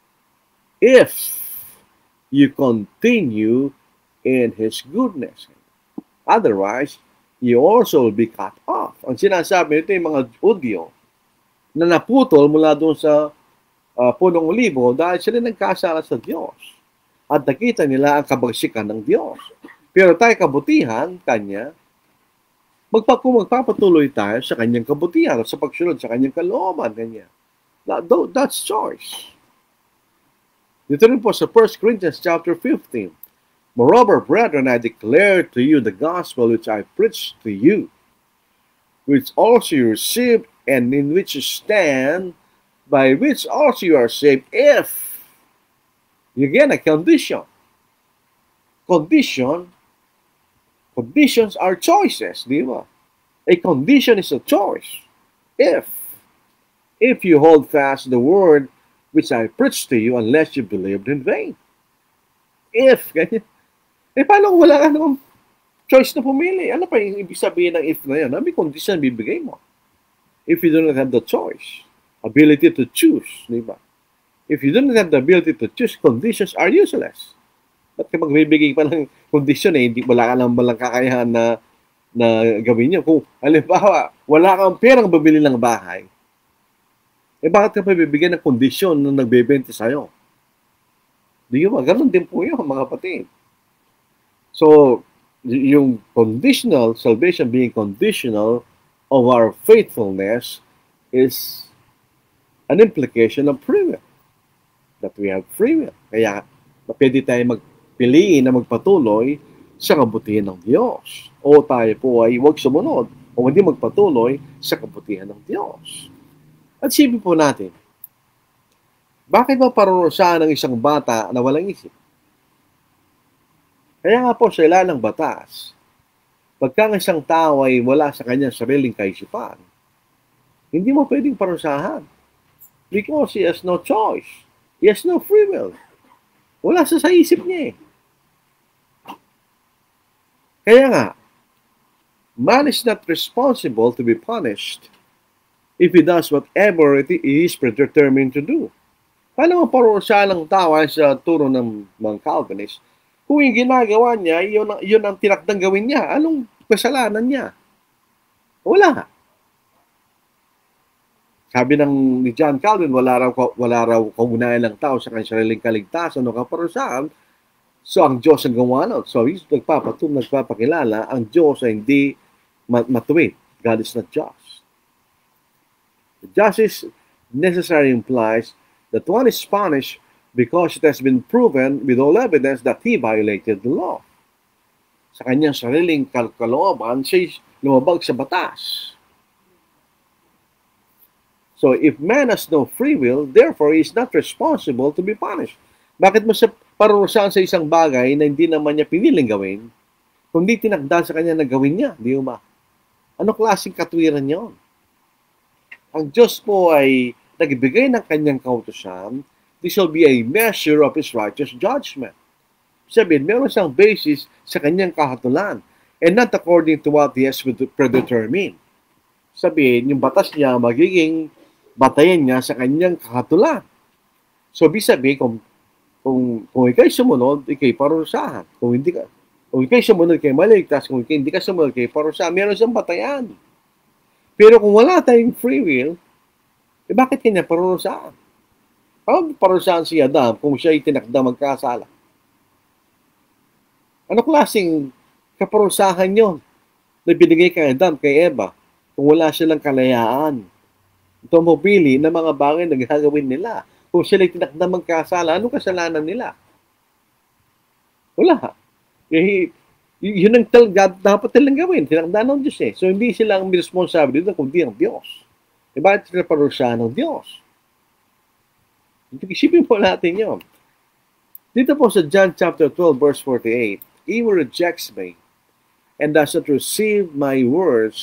if you continue in His goodness. Otherwise, you also will be cut off. Ang sinasabi nito yung mga Udyo na naputol mula doon sa uh, punong olibo dahil sila nagkasala sa Diyos. At nakita nila ang kabagsikan ng Diyos. Pero tayo kabutihan, Kanya, magpa magpapatuloy tayo sa Kanyang kabutihan at sa pagsunod sa Kanyang kalooban, Kanya. That, that's choice. Dito rin po sa First Corinthians chapter fifteen. Moreover, brethren, I declare to you the gospel which I preached to you, which also you received, and in which you stand, by which also you are saved, if, again, a condition. Condition, conditions are choices, di ba? A condition is a choice. If, if you hold fast the word which I preached to you, unless you believed in vain. If, ganyan. Eh, paano kung wala ka namang choice na pumili? Ano pa yung ibig sabihin ng if na yan? Ano may condition bibigay mo? If you do not have the choice, ability to choose, di ba? If you do not have the ability to choose, conditions are useless. Ba't ka magbibigay pa ng condition eh, hindi wala ka naman malang kakayahan na, na gawin nyo? Kung, halimbawa, wala kang perang babili ng bahay, eh bakit ka pa bibigyan ng kondisyon na nagbebenta sa'yo? Di ba? Ganun din po yun, mga kapatid. So, yung conditional, salvation being conditional of our faithfulness is an implication of free will. That we have free will. Kaya, pwede tayo magpiliin na magpatuloy sa kabutihan ng Diyos. O tayo po ay huwag sumunod o hindi magpatuloy sa kabutihan ng Diyos. At sipin po natin, bakit ba parurusahan ng isang bata na walang isip? Kaya nga po sa ilalang batas, pagka ng isang tao ay wala sa kanyang sariling kaisipan, hindi mo pwedeng parusahan. Because he has no choice. He has no free will. Wala sa sa isip niya eh. Kaya nga, man is not responsible to be punished if he does whatever it is predetermined to do. Paano mo parurusahan ng tao sa turo ng mga Calvinist? Kung yung ginagawa niya, yun, ang- yun ang tinakdang gawin niya. Anong kasalanan niya? Wala. Sabi ng ni John Calvin, wala raw, wala raw kaunayan ng tao sa kanyang sariling kaligtasan o kaparusahan. So, ang Diyos ang gumawa nun. So, he's nagpapatum, nagpapakilala, ang Diyos ay hindi mat matuwid. God is not just. Justice necessarily implies that one is punished because it has been proven with all evidence that he violated the law. Sa kanyang sariling kal kalooban, siya lumabag sa batas. So, if man has no free will, therefore, he is not responsible to be punished. Bakit mo siya parurusahan sa isang bagay na hindi naman niya piniling gawin, kundi tinakda sa kanya na gawin niya? Di ba? Ano klaseng katwiran yun? Ang Diyos po ay nagbigay ng kanyang kautusan. This will be a measure of His righteous judgment. Sabihin, meron siyang basis sa kanyang kahatulan and not according to what He has predetermined. Sabihin, yung batas niya magiging batayan niya sa kanyang kahatulan. So, bisabi, kung, kung, kung ikay sumunod, ikay parurusahan. Kung hindi ka, kung ikay sumunod, ikay maligtas. Kung ikay, hindi ka sumunod, ikay parurusahan. Meron siyang batayan. Pero kung wala tayong free will, eh bakit kanya parurusahan? Paano parurusahan si Adam kung siya ay tinakda magkasala? Ano klaseng kaparusahan yun na binigay kay Adam, kay Eva, kung wala silang kalayaan? Ito mabili ng mga bagay na gagawin nila. Kung sila tinakda magkasala, anong kasalanan nila? Wala. Eh, yun ang talaga, dapat nilang gawin. Tinakda ng Diyos eh. So, hindi sila ang responsable dito, kundi ang Diyos. E bakit sila parusahan ng Diyos? Isipin po natin yun. Dito po sa John chapter twelve, verse forty-eight, he who rejects me and does not receive my words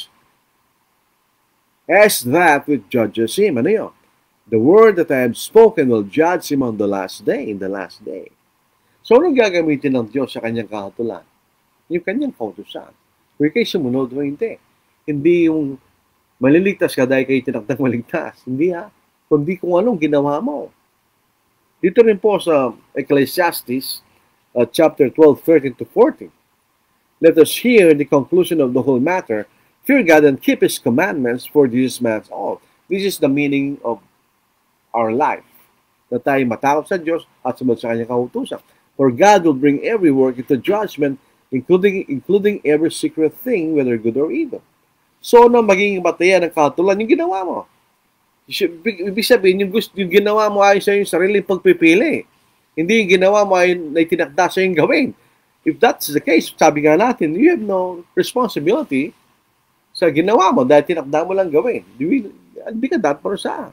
as that which judges him. Ano yun? The word that I have spoken will judge him on the last day, in the last day. So, anong gagamitin ng Diyos sa kanyang kahatulan? Yung kanyang kautusan. Kung kayo sumunod o hindi. Hindi yung maliligtas ka dahil kayo tinakdang maligtas. Hindi ha. Kundi kung anong ginawa mo. Dito rin po sa Ecclesiastes, uh, chapter twelve, thirteen to fourteen. Let us hear the conclusion of the whole matter. Fear God and keep His commandments, for this is man's all. This is the meaning of our life. Na tayo matakot sa Diyos at sumunod sa kanyang kautusan. For God will bring every work into judgment, including including every secret thing, whether good or evil. So, na magiging batayan ng kahatulan, yung ginawa mo. Ibig sabihin, yung, gusto, yung ginawa mo ay sa yung sariling pagpipili. Hindi yung ginawa mo ay na itinakda sa yung gawin. If that's the case, sabi nga natin, you have no responsibility sa ginawa mo dahil tinakda mo lang gawin. Hindi ka dapat parusahan.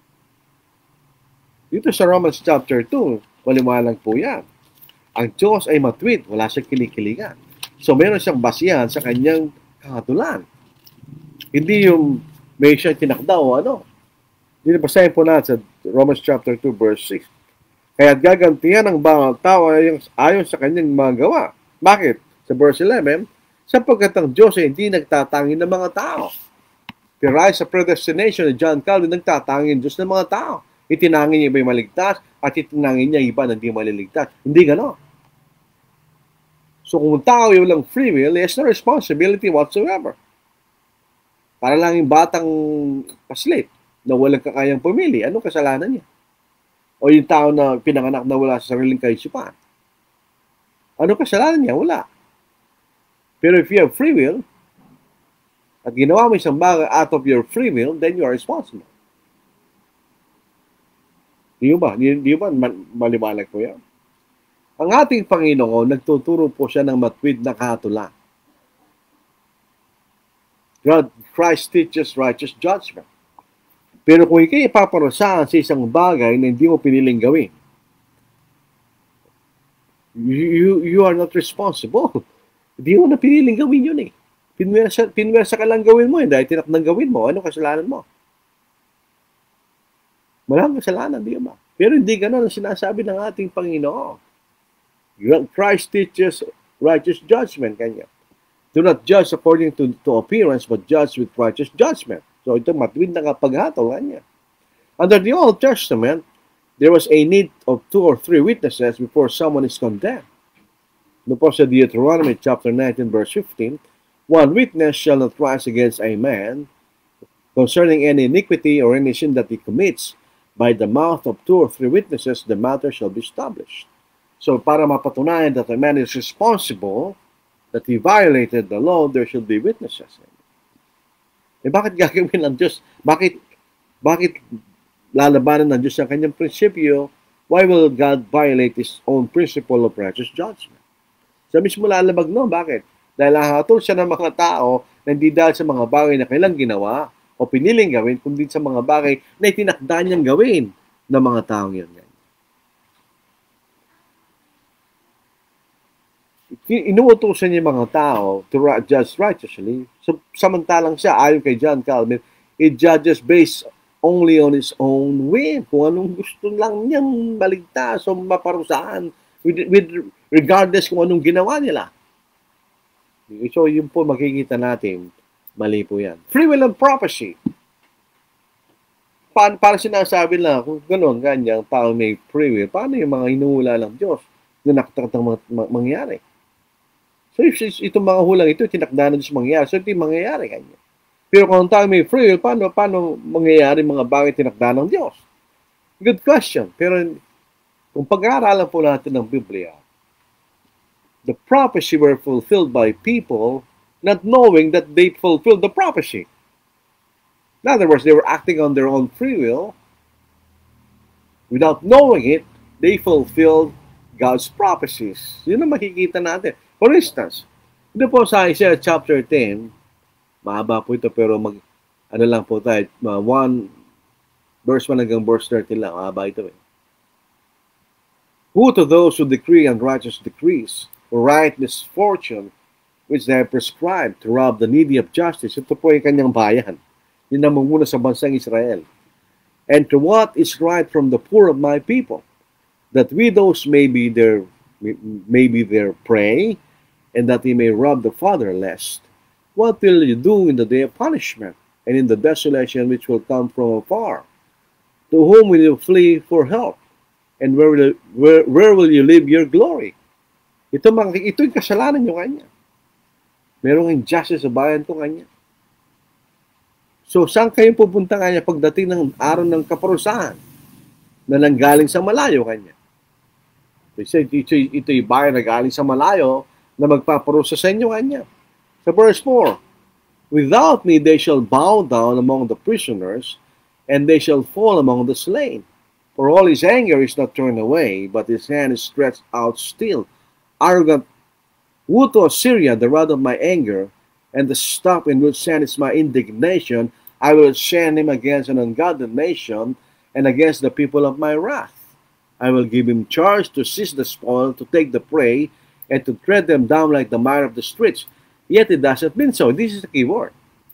Dito sa Romans chapter two, maliwanag po yan. Ang Diyos ay matuwid, wala siyang kilikiligan. So, meron siyang basihan sa kanyang kahatulan. Hindi yung may siyang tinakda o ano. Dito basahin po natin sa Romans chapter two, verse six. Kaya't gagantihan ng bawat tao ayon sa kanyang mga gawa. Bakit? Sa verse eleven, sapagkat ang Diyos ay hindi nagtatangi ng mga tao. Pero ay sa predestination ni John Calvin, nagtatangi ang Diyos ng mga tao. Itinangin niya iba yung maligtas at itinangin niya iba na hindi maliligtas. Hindi gano'n. So kung tao yung walang free will, he has no responsibility whatsoever. Para lang yung batang paslit na walang kakayang pumili, anong kasalanan niya? O yung tao na pinanganak na wala sa sariling kaisipan, anong kasalanan niya? Wala. Pero if you have free will, at ginawa mo isang bagay out of your free will, then you are responsible. Di ba? Di, di ba maliwanag po yan? Ang ating Panginoon, nagtuturo po siya ng matuwid na kahatulan. God, Christ teaches righteous judgment. Pero kung ikay ipaparusahan sa isang bagay na hindi mo piniling gawin, you, you are not responsible. Hindi mo na piniling gawin yun eh. Pinwersa, pinwersa ka lang gawin mo eh, dahil tinakdang gawin mo. Ano kasalanan mo? Maraming kasalanan, di ba? Pero hindi gano'n ang sinasabi ng ating Panginoon. Christ teaches righteous judgment, kanya. Do not judge according to, to appearance, but judge with righteous judgment. So ito matuwid na kapaghatol, kanya. Under the Old Testament, there was a need of two or three witnesses before someone is condemned. No po sa Deuteronomy chapter nineteen verse fifteen, one witness shall not rise against a man concerning any iniquity or any sin that he commits. By the mouth of two or three witnesses, the matter shall be established. So para mapatunayan that a man is responsible, that he violated the law, there should be witnesses. Eh bakit gagawin ng Diyos? Bakit, bakit lalabanan ng Diyos ang kanyang prinsipyo? Why will God violate His own principle of righteous judgment? Sa mismo lalabag no, bakit? Dahil hahatol siya ng mga tao na hindi dahil sa mga bagay na kailang ginawa o piniling gawin, kundi sa mga bagay na itinakda niyang gawin ng mga taong yan. Inuutosan niya mga tao to judge righteously. So, samantalang siya, ayon kay John Calvin, it judges based only on his own will. Kung anong gusto lang niyang maligtas o maparusahan, with, with, regardless kung anong ginawa nila. So, yun po makikita natin, mali po yan. Free will and prophecy. Pa parang sinasabi lang, kung gano'n, ganyan, tao may free will, paano yung mga hinuhula ng Diyos na nakatakatang mangyari? So, if itong mga hulang ito, tinakda na Diyos mangyari. So, ito yung mangyayari kanya. Pero kung tayo may free will, paano, paano mangyayari mga bagay tinakda ng Diyos? Good question. Pero kung pag-aaralan po natin ng Biblia, the prophecy were fulfilled by people not knowing that they fulfilled the prophecy. In other words, they were acting on their own free will. Without knowing it, they fulfilled God's prophecies. Yun ang makikita natin. For instance, ito po sa Isaiah chapter ten, mahaba po ito pero mag, ano lang po tayo, uh, one, verse one hanggang verse thirteen lang, mahaba ito eh. Who to those who decree unrighteous decrees, or write misfortune, which they have prescribed to rob the needy of justice. Ito po yung kanyang bayan. Yun ang muna sa bansang Israel. And to what is right from the poor of my people, that widows may be their, may be their prey, and that he may rob the fatherless. What will you do in the day of punishment, and in the desolation which will come from afar? To whom will you flee for help? And where will you, where, where will you leave your glory? Ito, ito yung kasalanan nyo kanya. Merong injustice sa bayan ko kanya. So, saan kayo pupunta kanya pagdating ng araw ng kaparusahan na nanggaling sa malayo kanya? Ito, ito, ito yung bayan na galing sa malayo na magpaparusa sa inyo kanya. Sa verse four, without me they shall bow down among the prisoners, and they shall fall among the slain. For all his anger is not turned away, but his hand is stretched out still. Arrogant, woe to Assyria, the rod of my anger, and the staff in which stands my indignation. I will send him against an ungodly nation, and against the people of my wrath. I will give him charge to seize the spoil, to take the prey, and to tread them down like the mire of the streets. Yet it doesn't mean so. This is the key word.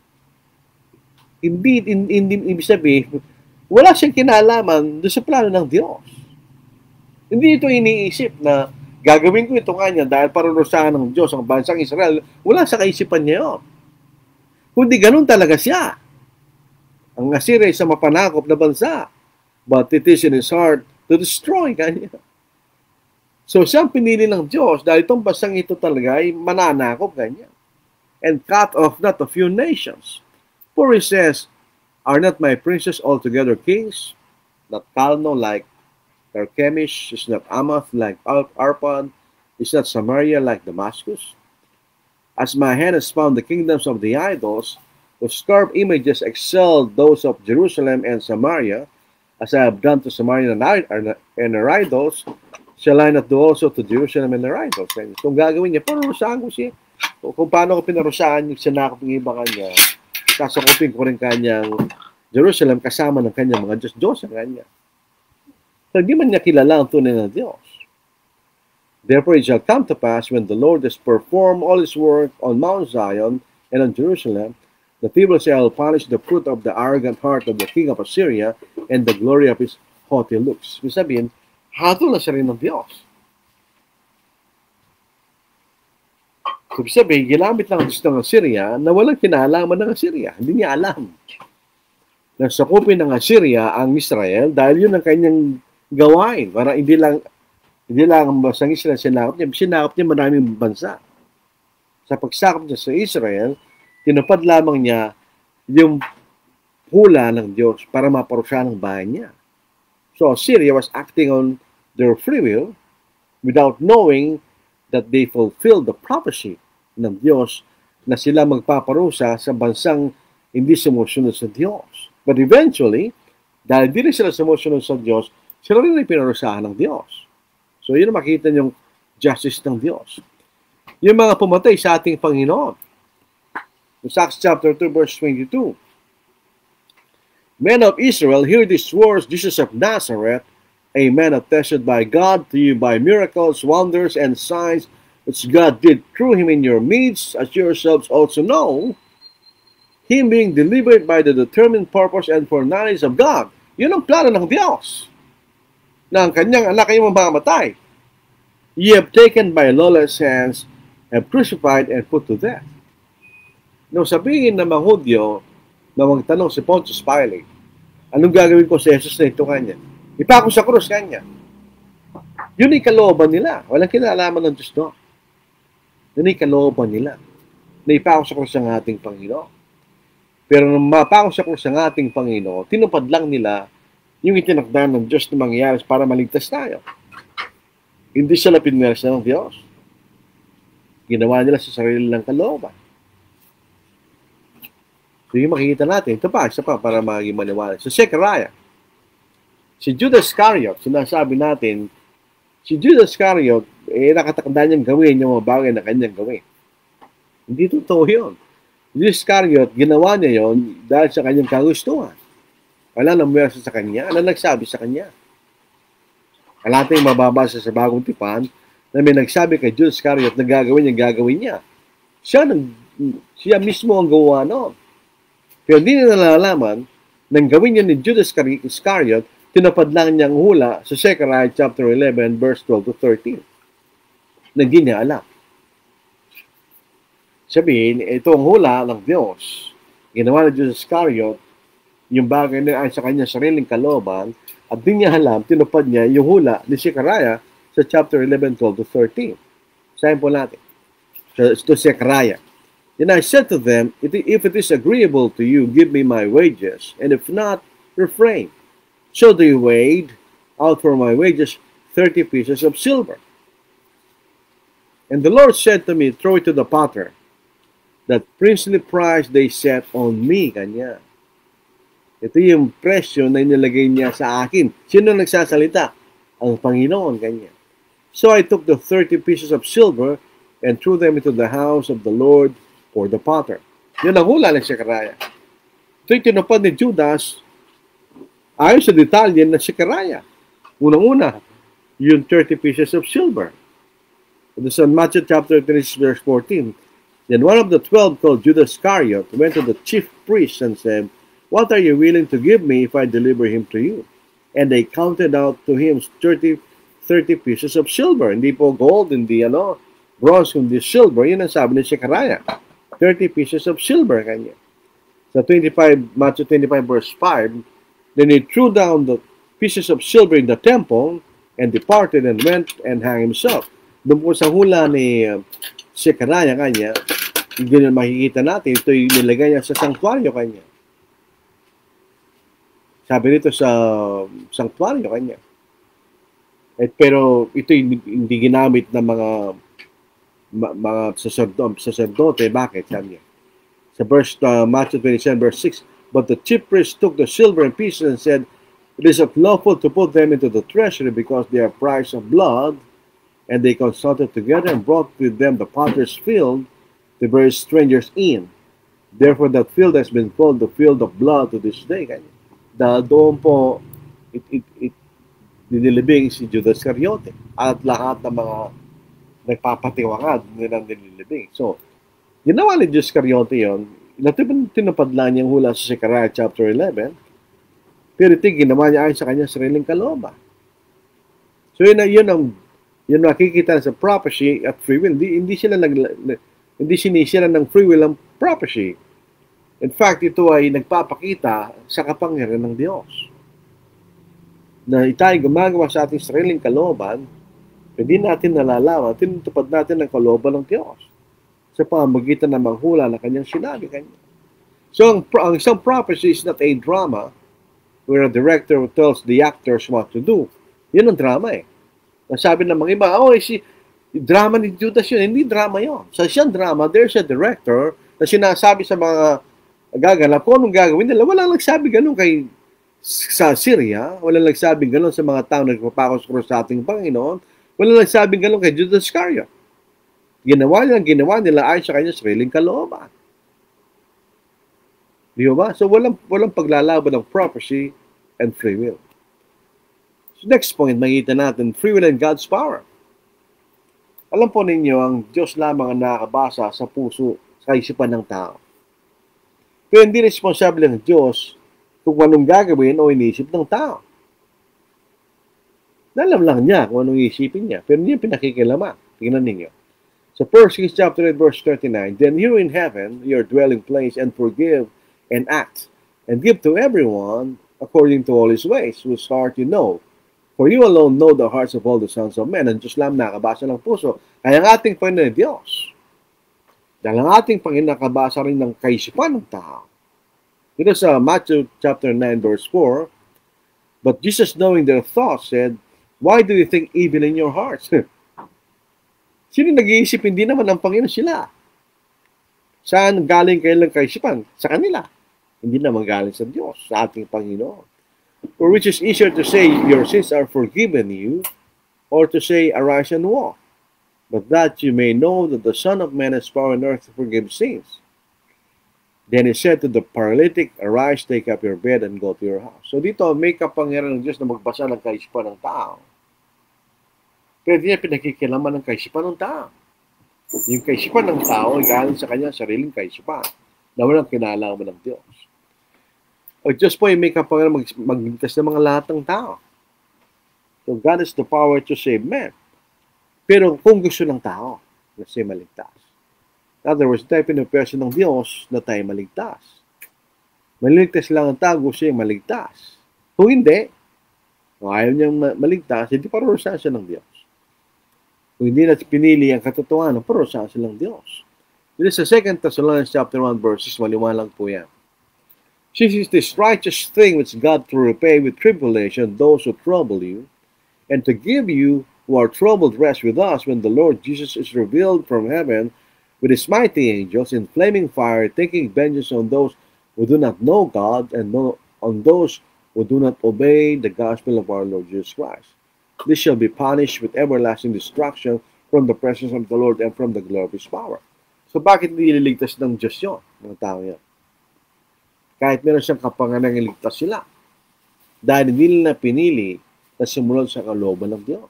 Hindi, hindi, ibig sabihin, wala siyang kinalaman doon sa plano ng Diyos. Hindi ito iniisip na gagawin ko ito kanya dahil parurusahan ng Diyos ang bansang Israel. Wala sa kaisipan niya yun. Kundi ganun talaga siya. Ang Assyria ay sa mapanakop na bansa. But it is in his heart to destroy kanya. So siyang pinili ng Diyos dahil itong bansang ito talaga ay mananakop kanya. And cut off not a few nations. For he says, are not my princes altogether kings? Not Calno like Carchemish, is not Amath like Arpad, is not Samaria like Damascus? As my hand has found the kingdoms of the idols, whose carved images excelled those of Jerusalem and Samaria, as I have done to Samaria and her idols, shall I not do also to Jerusalem and her idols? Kung gagawin niya, parurusahan ko siya. Kung paano ko pinarusahan yung sinakop ng iba kanya, kasakupin ko rin kanyang Jerusalem kasama ng kanyang mga Diyos-Diyos sa kanya. So, hindi man niya kilala ang tunay na Diyos. Therefore, it shall come to pass when the Lord has performed all his work on Mount Zion and on Jerusalem, the people shall punish the fruit of the arrogant heart of the king of Assyria and the glory of his haughty looks. Ibig sabihin, hatol na siya rin ng Diyos. Ibig sabihin, ginamit lang ang Diyos ng Assyria na walang kinalaman ng Assyria. Hindi niya alam. Nasakupin ng Assyria ang Israel dahil yun ang kanyang gawain. Para hindi lang hindi lang ang basang Israel sinakop niya, sinakop niya maraming bansa. Sa pagsakop niya sa Israel, tinupad lamang niya yung hula ng Diyos para maparusahan ang bayan niya. So Syria was acting on their free will without knowing that they fulfilled the prophecy ng Diyos na sila magpaparusa sa bansang hindi sumusunod sa Diyos. But eventually, dahil hindi sila sumusunod sa Diyos, sila rin ay pinarusahan ng Diyos. So yun ang makita niyong justice ng Diyos. Yung mga pumatay sa ating Panginoon. In Acts chapter two, verse twenty-two. Men of Israel, hear these words, Jesus of Nazareth, a man attested by God to you by miracles, wonders, and signs which God did through him in your midst, as yourselves also know, him being delivered by the determined purpose and foreknowledge of God. Yun ang plano ng Diyos, na ang kanyang anak ay mamamatay. Ye have taken by lawless hands, have crucified and put to death. Nung sabihin ng mga Hudyo, na magtanong si Pontius Pilate, anong gagawin ko sa Jesus na ito kanya? Ipako sa krus kanya. Yun ay kalooban nila. Walang kinalaman ng Diyos doon. Yun ay kalooban nila. Na ipako sa krus ang ating Panginoon. Pero nung mapako sa krus ang ating Panginoon, tinupad lang nila yung itinakda ng Diyos na mangyayari para maligtas tayo. Hindi sila pinwersa ng Diyos. Ginawa nila sa sarili lang kalooban. So yung makikita natin, ito pa, isa pa para maging maliwanag. So Zechariah, si Judas Iscariot, sinasabi natin, si Judas Iscariot, eh nakatakda niyang gawin yung mga bagay na kanyang gawin. Hindi totoo yun. Judas Iscariot, ginawa niya yon dahil sa kanyang kagustuhan. Wala nang mersa sa kanya. Ano nagsabi sa kanya? Wala tayong mababasa sa Bagong Tipan na may nagsabi kay Judas Iscariot na gagawin niya, gagawin niya. Siya, nang, siya mismo ang gawa noon. Pero hindi na nalalaman nang gawin niya ni Judas Iscariot, tinapad lang niyang hula sa Zechariah chapter eleven, verse twelve to thirteen. Hindi niya alam. Sabihin, ito ang hula ng Diyos. Ginawa ni Judas Iscariot, yung bagay na ay sa kanya sariling kalooban, at di niya alam, tinupad niya yung hula ni Zechariah sa chapter eleven, twelve to thirteen. Sayin po natin. Ito Zechariah. Then I said to them, if it is agreeable to you, give me my wages, and if not, refrain. So they weighed out for my wages thirty pieces of silver. And the Lord said to me, throw it to the potter. That princely price they set on me, kanya. Ito yung presyo na inilagay niya sa akin. Sino nagsasalita? Ang Panginoon, kanya. So I took the thirty pieces of silver and threw them into the house of the Lord for the potter. Yun ang hula ng Zechariah. Ito yung tinupad ni Judas ayon sa detalye ng Zechariah. Unang-una, yung thirty pieces of silver. It is in Matthew chapter three, verse fourteen. Then one of the twelve, called Judas Iscariot, went to the chief priests and said, what are you willing to give me if I deliver him to you? And they counted out to him thirty, thirty pieces of silver. Hindi po gold, hindi ano, bronze, hindi silver. Yun ang sabi ni Zechariah. thirty pieces of silver kanya. Sa twenty-five, Matthew twenty-five, verse five, then he threw down the pieces of silver in the temple and departed and went and hung himself. Doon po sa hula ni uh, Zechariah kanya, hindi na makikita natin, ito yung nilagay niya sa sanctuaryo kanya. Sabi nito sa sanctuaryo kanya. Eh, pero ito hindi, hindi ginamit ng mga mga sacerdote, sacerdote. Bakit? Sabi niya. Sa verse, uh, Matthew twenty-seven, verse six, but the chief priest took the silver and pieces and said, it is unlawful to put them into the treasury because they are price of blood. And they consulted together and brought with them the potter's field to bury strangers in. Therefore, that field has been called the field of blood to this day. Dahil doon po, it, it, it, nililibing si Judas Iscariot at lahat ng mga nagpapatiwangad nilang nililibing. So, ginawa ni Judas Iscariot yun, tinupad lang niyang hula sa Zechariah chapter eleven, pero ito ginawa niya ayon sa kanyang sariling kalooban. So, yun, yun ang yun nakikita sa prophecy at free will. Hindi, hindi sila nag, hindi sinisira ng free will ang prophecy. In fact, ito ay nagpapakita sa kapangyarihan ng Diyos. na tayo gumagawa sa ating sariling kalooban, hindi natin nalalaman, tinutupad natin ang kalooban ng Diyos sa pamamagitan ng manghula na kanyang sinabi kanya. So, ang, ang isang prophecy is not a drama where a director tells the actors what to do. Yun ang drama eh. Nasabi ng mga iba, oh, si drama ni Judas yun. Hindi drama yun. Sa siyang drama, there's a director na sinasabi sa mga gaganap kung anong gagawin nila. Walang nagsabi ganun kay sa Syria. Walang nagsabi ganun sa mga tao na nagpapakos sa ating Panginoon. Walang nagsabi ganun kay Judas Iscariot. Ginawa nila, ginawa nila ay sa kanyang sariling kalooban. Di ba? So, walang, walang paglalaban ng prophecy and free will. So, next point, makita natin, free will and God's power. Alam po ninyo, ang Diyos lamang ang nakakabasa sa puso, sa isipan ng tao. Pero hindi responsable ng Diyos kung anong gagawin o inisip ng tao. Alam lang niya kung anong isipin niya, pero hindi pinakikilaman. Tingnan ninyo. So, First Kings chapter eight, verse thirty-nine, Then here in heaven, your dwelling place, and forgive and act, and give to everyone according to all his ways, whose heart you know. For you alone know the hearts of all the sons of men. Ang Diyos lang nakabasa ng puso. Kaya ang ating Panginoon Diyos. Dahil ang ating Panginoon nakabasa rin ng kaisipan ng tao. Dito sa Matthew chapter nine, verse four, But Jesus, knowing their thoughts, said, Why do you think evil in your hearts? Sino nag-iisip? Hindi naman ang Panginoon sila. Saan galing kailang kaisipan? Sa kanila. Hindi naman galing sa Diyos, sa ating Panginoon. For which is easier to say, your sins are forgiven you, or to say, arise and walk. But that you may know that the Son of Man has power on earth to forgive sins. Then he said to the paralytic, arise, take up your bed, and go to your house. So dito, may kapangyarihan ng Diyos na magbasa ng kaisipan ng tao. Pero hindi niya pinakikilaman ng kaisipan ng tao. Yung kaisipan ng tao ay galing sa kanya sariling kaisipan na walang kinalaman ng Diyos. O Diyos po ay may kapangyarihan mag magligtas ng mga lahat ng tao. So God has the power to save men. Pero kung gusto ng tao na siya maligtas. In other words, tayo pinupwersa ng Diyos na tayo maligtas. Maligtas lang ang tao, gusto siya maligtas. Kung hindi, kung ayaw niyang maligtas, hindi parurusahan siya ng Diyos. Kung hindi na pinili ang katotohanan, parurusahan siya ng Diyos. Dito sa Second Thessalonians chapter one, verses, maliwanag po yan. Since it is this righteous thing which God to repay with tribulation those who trouble you, and to give you who are troubled rest with us when the Lord Jesus is revealed from heaven with his mighty angels in flaming fire, taking vengeance on those who do not know God and no, on those who do not obey the gospel of our Lord Jesus Christ. This shall be punished with everlasting destruction from the presence of the Lord and from the glory of his power. So bakit nililigtas ng Diyos yun, mga tao yan? Kahit meron siyang kapangyarihang iligtas sila. Dahil hindi nila pinili na sumunod sa kalooban ng Diyos.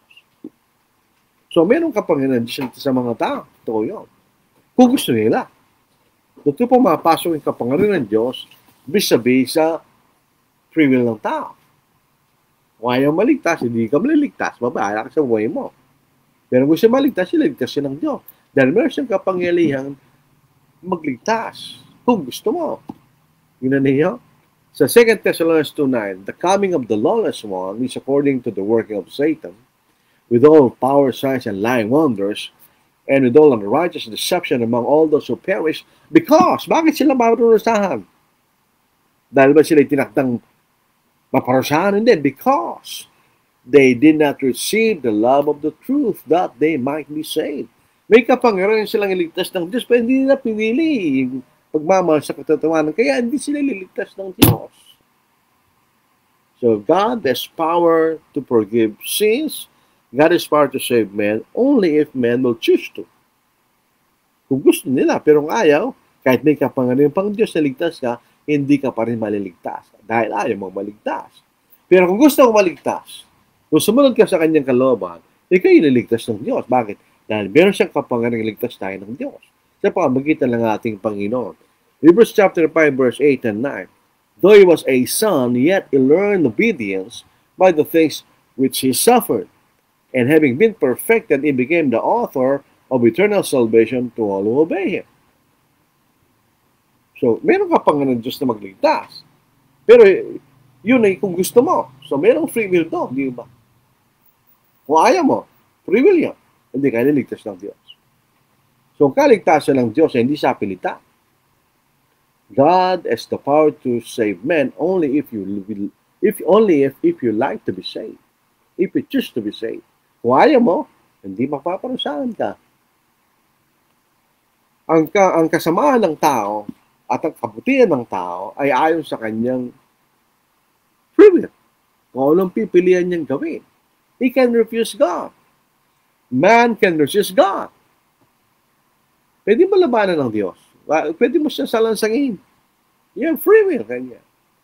So, meron kapangyarihan sa mga tao. Ito yun. Kung gusto nila. Dito po mapasok yung kapangyarihan ng Diyos bis-sabi sa free will ng tao. Kung ayaw maligtas, hindi ka maliligtas. Babahala ka sa buhay mo. Pero kung gusto maligtas, iligtas siya ng Diyos. Dahil meron siyang kapangyarihan magligtas. Kung gusto mo. Yun na niyo? Sa Second Thessalonians two nine, the coming of the lawless one is according to the working of Satan, with all power, signs, and lying wonders, and with all unrighteous deception among all those who perish, because, bakit sila maparusahan? Dahil ba sila tinakdang maparusahan? Hindi, because they did not receive the love of the truth that they might be saved. May kapangyarihan silang iligtas ng Diyos, pero hindi nila pinili pagmamahal sa katotohanan, kaya hindi sila liligtas ng Diyos. So, God has power to forgive sins. God has power to save men only if men will choose to. Kung gusto nila, pero kung ayaw, kahit may kapangyarihan pang Diyos na ligtas ka, hindi ka pa rin maliligtas. Dahil ayaw mong maligtas. Pero kung gusto mong maligtas, kung sumunod ka sa kanyang kalooban, ikaw ililigtas ng Diyos. Bakit? Dahil meron siyang kapangyarihan ligtas tayo ng Diyos. Sa pamamagitan ng ating Panginoon. Hebrews chapter five, verse eight and nine. Though he was a son, yet he learned obedience by the things which he suffered. And having been perfected, he became the author of eternal salvation to all who obey him. So, meron ka pang ng Diyos na magligtas. Pero, yun ay kung gusto mo. So, mayroong free will to, di ba? Kung ayaw mo, free will yun. Hindi ka niligtas ng Diyos. So, ang kaligtasan ng Diyos ay hindi sa pilita. God has the power to save men only if you will, if only if, if you like to be saved. If you choose to be saved. Kung ayaw mo, hindi mapaparusahan ka. Ang, ka, ang kasamaan ng tao at ang kabutihan ng tao ay ayon sa kanyang free will. Kung anong pipilian niyang gawin. He can refuse God. Man can resist God. Pwede mo labanan ng Diyos. Pwede mo siya salansangin. You have free will kanya.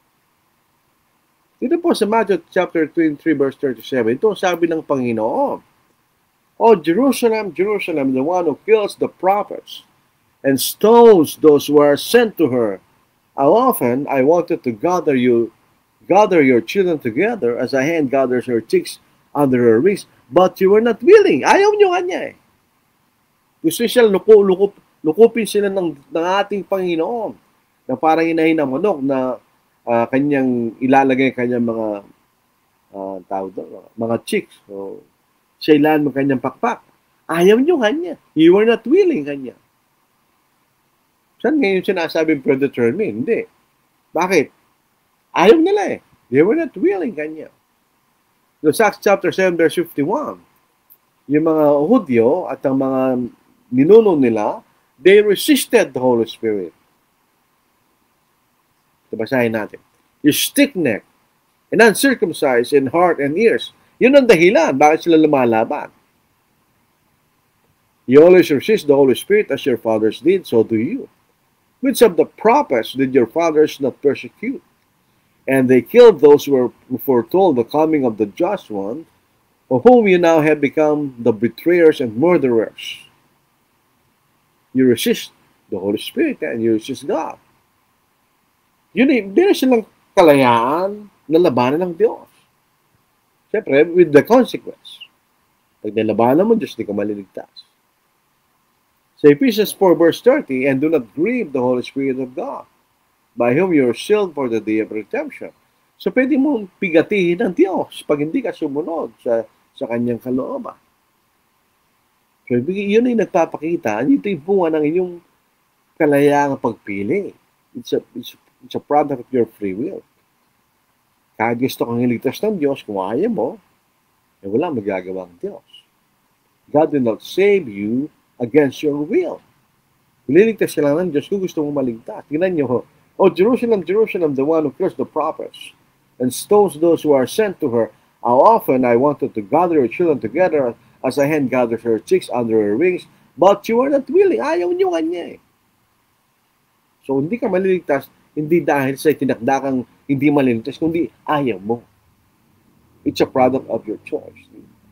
Dito po sa Matthew chapter twenty-three verse thirty-seven, ito sabi ng Panginoon, O Jerusalem, Jerusalem, the one who kills the prophets and stones those who are sent to her. How often I wanted to gather you, gather your children together as a hen gathers her chicks under her wings, but you were not willing. Ayaw nyo kanya eh. Gusto siya luko, luko, lukupin sila ng, ng ating Panginoon na parang inahin na manok na uh, kanyang ilalagay kanyang mga uh, tawag doon, mga chicks. So, siya ilan mo kanyang pakpak. Ayaw nyo kanya. You were not willing kanya. Saan ngayon sinasabing predetermined? Hindi. Bakit? Ayaw nila eh. They were not willing kanya. So, Acts chapter seven verse fifty-one, yung mga Hudyo at ang mga ninuno nila, they resisted the Holy Spirit. Basahin natin. You stick-necked and uncircumcised in heart and ears. Yun ang dahilan. Bakit sila lumalaban? You always resist the Holy Spirit as your fathers did, so do you. Which of the prophets did your fathers not persecute? And they killed those who were who foretold the coming of the Just One, of whom you now have become the betrayers and murderers. You resist the Holy Spirit and you resist God. Yun eh, hindi na silang kalayaan na labanan ng Diyos. Siyempre, with the consequence. Pag nilabanan mo, Diyos, di ka maliligtas. Sa Ephesians four verse thirty, and do not grieve the Holy Spirit of God, by whom you are sealed for the day of redemption. So, pwede mong pigatihin ng Diyos pag hindi ka sumunod sa, sa kanyang kalooban. So, yun ay nagpapakita, ito yung bunga ng inyong kalayaang pagpili. It's a, it's, it's a product of your free will. Kahit gusto kang iligtas ng Diyos, kung ayaw mo, eh wala magagawa ang Diyos. God will not save you against your will. Ililigtas siya lang ng Diyos kung gusto mo maligtas. Tingnan nyo, O Jerusalem, Jerusalem, the one who kills the prophets and stones those who are sent to her. How often I wanted to gather your children together as a hen gathers her chicks under her wings, but you were not willing. Ayaw nyo kanya eh. So, hindi ka maliligtas, hindi dahil sa tinakda kang hindi maliligtas, kundi ayaw mo. It's a product of your choice.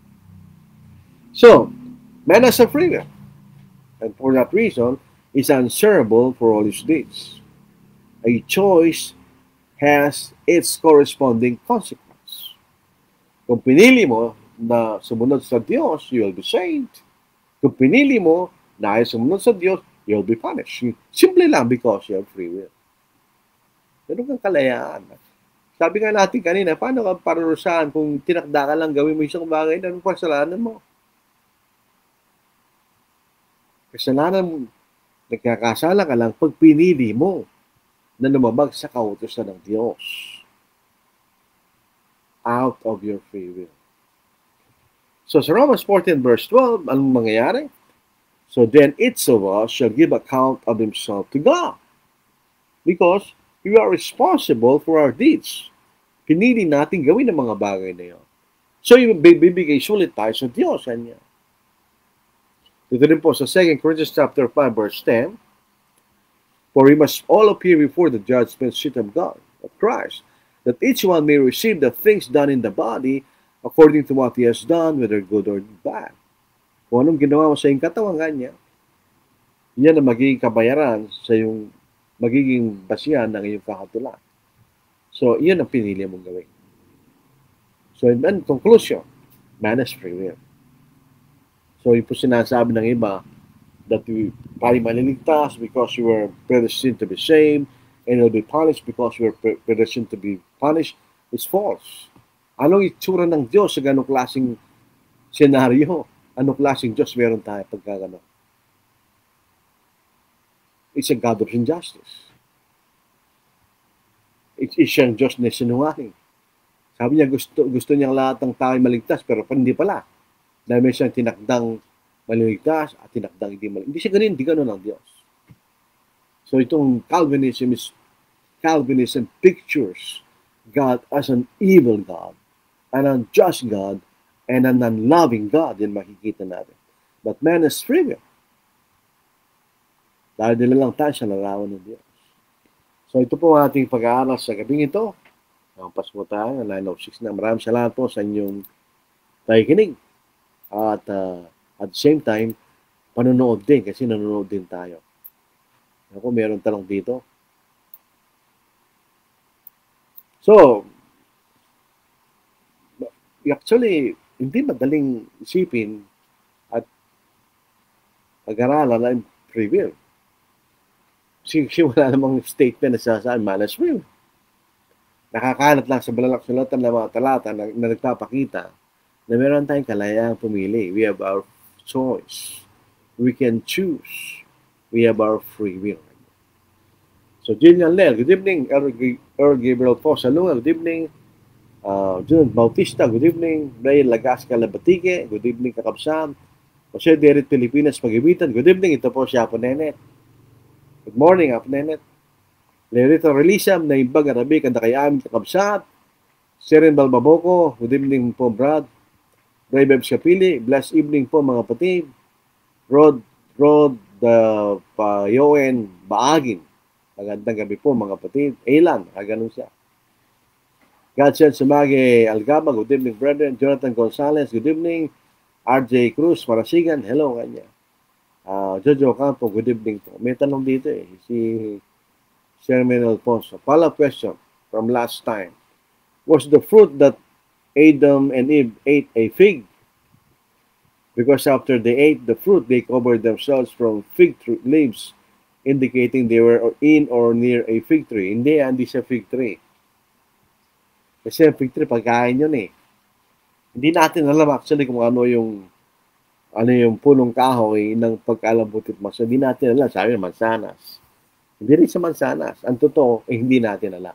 So, man has a free will. And for that reason, is answerable for all his deeds. A choice has its corresponding consequence. Kung pinili mo na sumunod sa Diyos, you will be saved. Kung pinili mo na ay sumunod sa Diyos, you will be punished. Simple lang because you have free will. Meron kang kalayaan. Sabi nga natin kanina, paano ka parurusahan kung tinakda ka lang gawin mo isang bagay, anong kasalanan mo? Kasalanan mo, nagkakasala ka lang pag pinili mo na lumabag sa kautusan ng Diyos out of your free will. So sa Romans fourteen verse twelve, anong mangyayari? So then each of us shall give account of himself to God, because we are responsible for our deeds. Pinili natin gawin ang mga bagay na yun. So yung bibigay sulit tayo sa Diyos. Kanya. Dito rin po sa Second Corinthians chapter five verse ten, for we must all appear before the judgment seat of God, of Christ, that each one may receive the things done in the body according to what he has done, whether good or bad. Kung anong ginawa mo sa iyong katawan niya, yan ang magiging kabayaran sa iyong magiging basihan ng iyong kahatulan. So, iyan ang pinili mong gawin. So, in conclusion, man has free will. So, yung po sinasabi ng iba, that we tayo maliligtas because you were predestined to be saved, and you'll be punished because you were predestined to be punished, is false. Anong itsura ng Diyos sa ganong klaseng senaryo? Anong klaseng Diyos meron tayo pagka gano'n? It's a God of injustice. It's, it's siyang Diyos na sinungaling. Sabi niya, gusto, gusto niyang lahat ng tao ay maligtas, pero hindi pala. Dahil may siyang tinakdang maliligtas at tinakdang hindi maligtas. Hindi siya ganun, hindi ganun ang Diyos. So itong Calvinism is, Calvinism pictures God as an evil God, an unjust God, and an unloving God. Yan makikita natin. But man is free will. Dahil nilalang tayo sa larawan ng Diyos. So ito po ang ating pag-aaral sa gabing ito. Kampas po tayo, nine oh six na. Maraming salamat po sa inyong pakikinig. At uh, at the same time, panonood din kasi nanonood din tayo. Ako, meron tanong dito. So, actually, hindi madaling isipin at pag-aralan ang free will. Kasi wala namang statement na sasabi, man is will. Nakakalat lang sa balalak sulatan ng mga talata na, na nagpapakita na meron tayong kalayaang pumili. We have our choice. We can choose. We have our free will. So, Jillian Lel, good evening. Earl Gabriel Posalunga, good evening. Uh, Jun Bautista, good evening. Brian Lagasca Labatique, good evening Kakabsam. Jose Derrit Pilipinas Pagibitan, good evening. Ito po si Apo Nenet. Good morning, Apo Nenet. Lerito Relisam, na ibang Arabi, kanda kay amin Kakabsat. Seren Balbaboko, good evening po Brad. Ray Bebs Kapili, blessed evening po mga patid. Rod, Rod, uh, Payoen, Baagin. Magandang gabi po mga patid. Elan, ganun siya. Godsen Sumage Algaba, good evening brethren. Jonathan Gonzalez, good evening. R J Cruz, Marasigan, hello kanya. Uh, Jojo Campo, good evening po. May tanong dito eh, si Sherman Alfonso. Follow-up question from last time. Was the fruit that Adam and Eve ate a fig? Because after they ate the fruit, they covered themselves from fig tree leaves, indicating they were in or near a fig tree. Hindi, hindi siya fig tree. Kasi ang fig tree, pagkain yun eh. Hindi natin alam actually kung ano yung ano yung punong kahoy ng pagkalambutit mas. Hindi natin alam. Sabi ng mansanas. Hindi rin sa mansanas. Ang totoo, eh, hindi natin alam.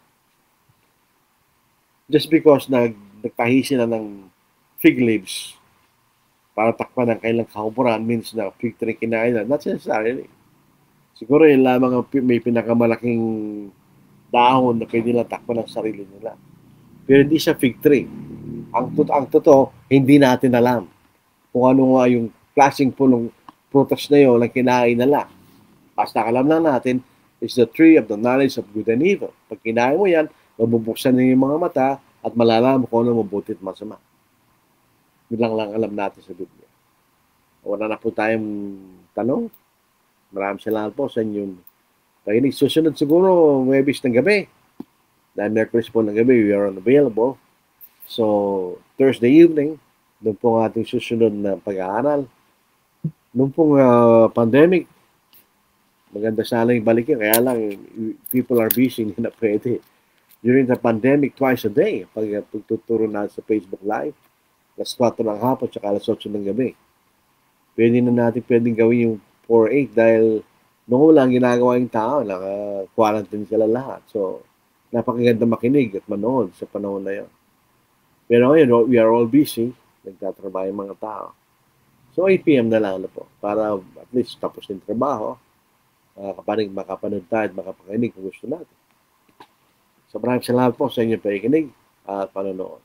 Just because nag, nagpahisi na ng fig leaves para takpan ng kailang kahuburan means na fig tree kinain na. Not necessarily. Siguro yun lamang may pinakamalaking dahon na pwede lang takpan ng sarili nila. Pero hindi siya fig tree. Ang, ang totoo, hindi natin alam kung ano nga yung klaseng punong prutas na yun ang kinain nila. Basta alam lang natin, is the tree of the knowledge of good and evil. Pag kinain mo yan, mabubuksan na yung mga mata at malalaman kung ano mabuti at masama. Yun lang lang alam natin sa Biblia. Wala na po tayong tanong. Maraming salamat po sa inyong pakinig. Susunod siguro, Webis ng gabi. Dahil Merkulis po ng gabi, we are unavailable. So, Thursday evening, doon po ang ating susunod na pag-aaral. Noong pong uh, pandemic, maganda sana yung balikin. Kaya lang, people are busy, hindi na pwede. During the pandemic, twice a day, pag pagtuturo na sa Facebook Live, alas kwatro ng hapon, tsaka alas otso ng gabi. Pwede na natin pwedeng gawin yung four eight dahil noong ulang ginagawa yung tao, naka-quarantine sila lahat. So, napakaganda makinig at manood sa panahon na yun. Pero ngayon, we are all busy. Nagtatrabaho yung mga tao. So, eight p m na lang na po. Para at least tapos yung trabaho. Uh, kapanig makapanood tayo at makapakinig kung gusto natin. So, maraming salamat po sa inyong pakikinig at panonood.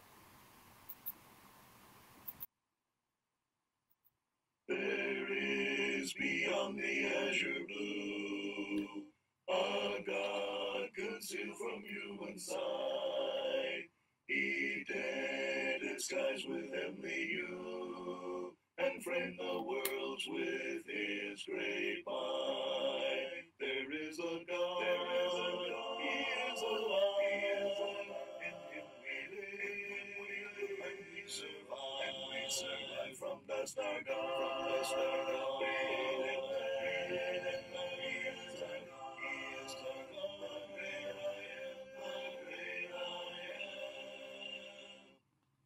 There is beyond the azure blue a God concealed from human sight. He dented skies with heavenly hue, and framed the worlds with his great might. There is a God, there is a God. He is alive, he is alive. In him we live, and we survive, and we survive. From dust our God, from dust our God, we live, we live, he is our God, he is our God, the great I am, the great I am.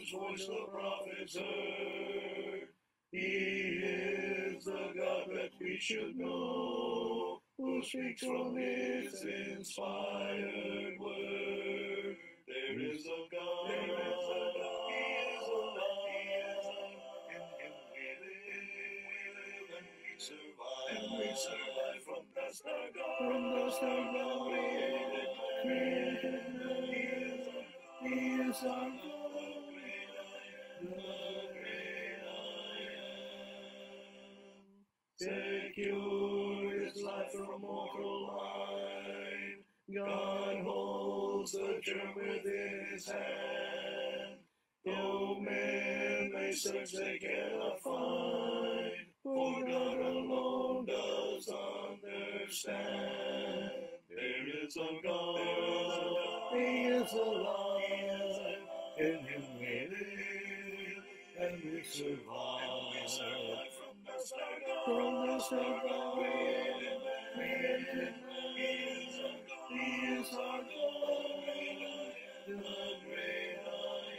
whose voice the prophets heard. He is the God that we should know, who speaks from his inspired word. There is a God, there is a God, he is alive, he is alive. In him we live, and we survive, and we survive from dust our God, from dust our God created, created man. He is our God, he is our God, the great I am, the great I am. Secure his life from mortal line, God holds the germ within his hand. Though men may search, they cannot find, for God alone does understand. There is a God, he is alive, in him we live, and we survive. From dust our God, from dust our God created man, created man. He is our God, he is our God, the great I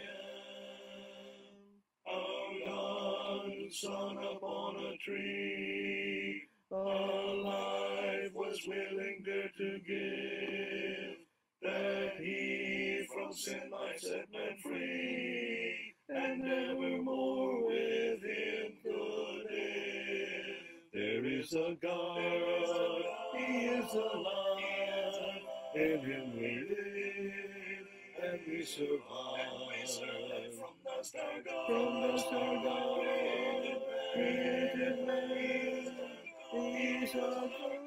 am. Our God who hung upon a tree, our life was willing there to give, that he from sin might set men free, and evermore with him could live. There is a God, he is alive, in him we live, and we survive. From dust our God, from dust our God created man. He is our God,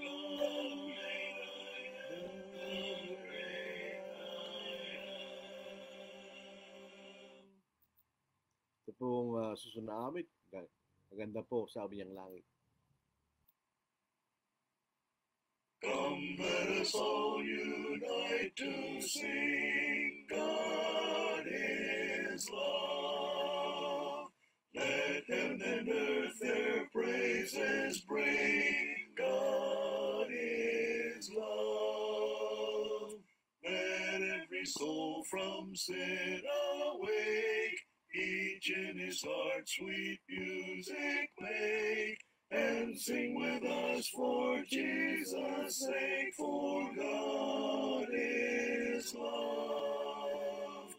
the great I am. Ito pong uh, susunod na awit. Maganda po, sabi niyang langit. Come, let us all unite to sing, God is love. Let heaven and earth their praises bring, God is love. Let every soul from sin awake, each in his heart sweet music make, and sing with us for Jesus' sake, for God is love.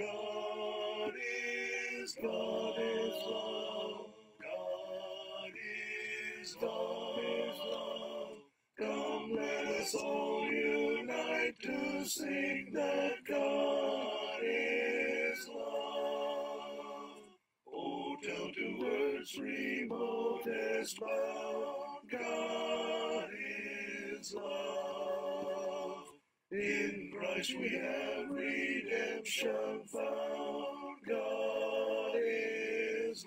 God is, God is love. God is, God is love. Come, let us all unite to sing that God is love. Oh, tell to earth's remotest bound, God is love. In Christ we have redemption found, God is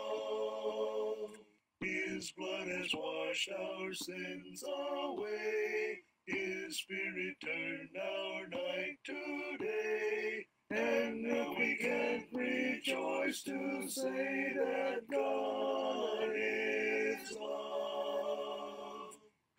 love. His blood has washed our sins away, his Spirit turned our night to day, and now we can rejoice to say that God is love.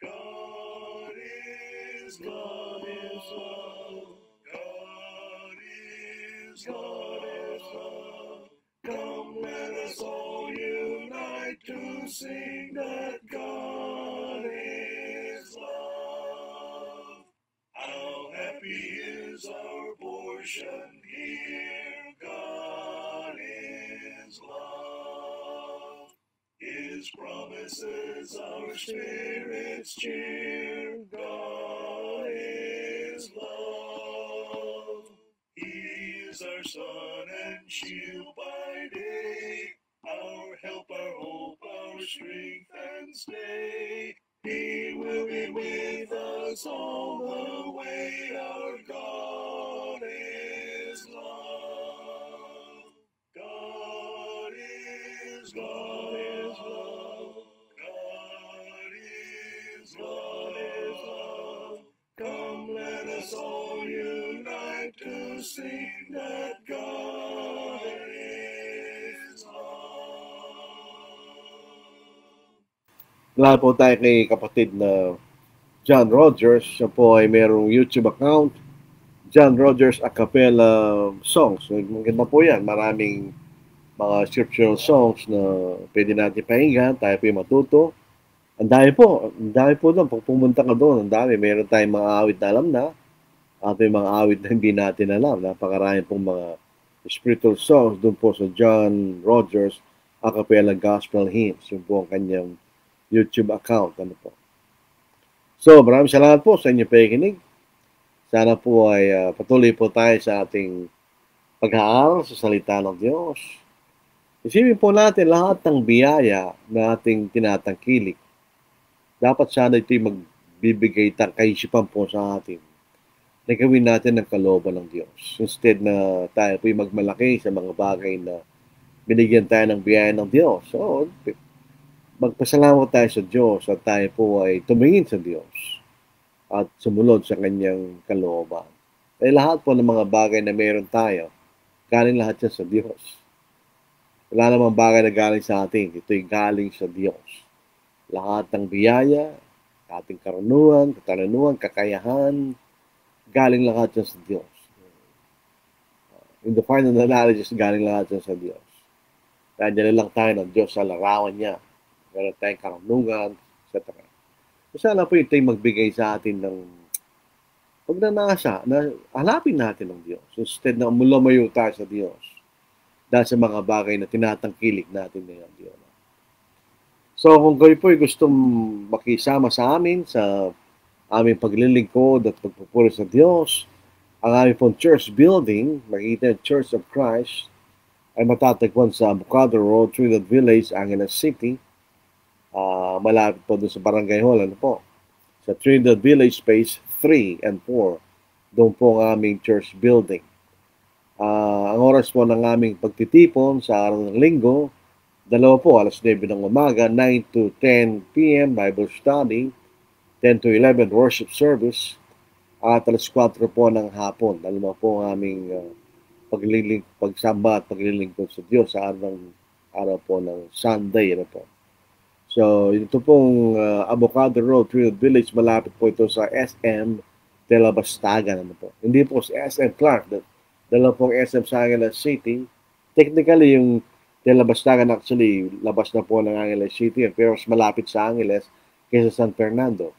God is, God is love. God is, God is love. Come, let us all unite to sing that God is love. How happy is our portion here, God is love. His promises our spirits cheer, God is love. He is our sun and shield by day, our help, our hope, our strength and stay. He will be with us all the way, our God is love. God is, God is love. God is, God is love. Come, let us all unite to sing that God is love. Salamat po tayo kay kapatid na John Rogers. Siya po ay mayroong YouTube account, John Rogers a cappella songs. Maganda po yan. Maraming mga scriptural songs na pwede natin pakinggan. Tayo po yung matuto. Ang dami po. Ang dami po doon. Pag pumunta ka doon, ang dami. Meron tayong mga awit na alam na. At yung mga awit na hindi natin alam. Napakarami pong mga spiritual songs doon po sa John Rogers a cappella gospel hymns. Yung po ang kanyang YouTube account. Ano po. So, maraming salamat po sa inyong pakikinig. Sana po ay uh, patuloy po tayo sa ating pag-aaral sa salita ng Diyos. Isipin po natin lahat ng biyaya na ating tinatangkilik. Dapat sana ito'y magbibigay kaisipan po sa atin na gawin natin ang kalooban ng Diyos. Instead na tayo po'y magmalaki sa mga bagay na binigyan tayo ng biyaya ng Diyos. So, magpasalamat tayo sa Diyos at tayo po ay tumingin sa Diyos at sumunod sa kanyang kalooban. Ay lahat po ng mga bagay na meron tayo, galing lahat yan sa Diyos. Wala namang bagay na galing sa atin. Ito'y galing sa Diyos. Lahat ng biyaya, ating karunungan, katalanuhan, kakayahan, galing lahat yan sa Diyos. In the final analysis, galing lahat yan sa Diyos. Kaya dyan lang tayo ng Diyos sa larawan niya. Meron tayong karunungan, et cetera. Sana po ito'y magbigay sa atin ng pagnanasa na hanapin natin ng Diyos instead na umulamayo tayo sa Diyos dahil sa mga bagay na tinatangkilik natin ngayon. Diyos. So kung kayo po ay gustong makisama sa amin sa aming paglilingkod at pagpupuri sa Diyos, ang aming pong church building, makikita Church of Christ, ay matatagpuan sa Abocado Road, Trinidad Village, Angeles City. Uh, malapit po doon sa Barangay Hall, ano po, sa Trinidad Village Space three and four. Doon po ang aming church building. Uh, ang oras po ng aming pagtitipon sa araw ng linggo, dalawa po, alas nine ng umaga, nine to ten p m Bible study, ten to eleven worship service, at alas four po ng hapon. Dalawa po ang aming uh, pagliling, pagsamba at paglilingkod sa Diyos sa araw, ng, araw po ng Sunday. Ano po. So, ito pong uh, Abocado Road, Trinidad Village, malapit po ito sa S M Telabastagan. Ano po. Hindi po sa S M Clark. Dalawa pong S M sa Angeles City. Technically, yung Telabastagan actually, labas na po ng Angeles City, pero mas malapit sa Angeles kaysa San Fernando.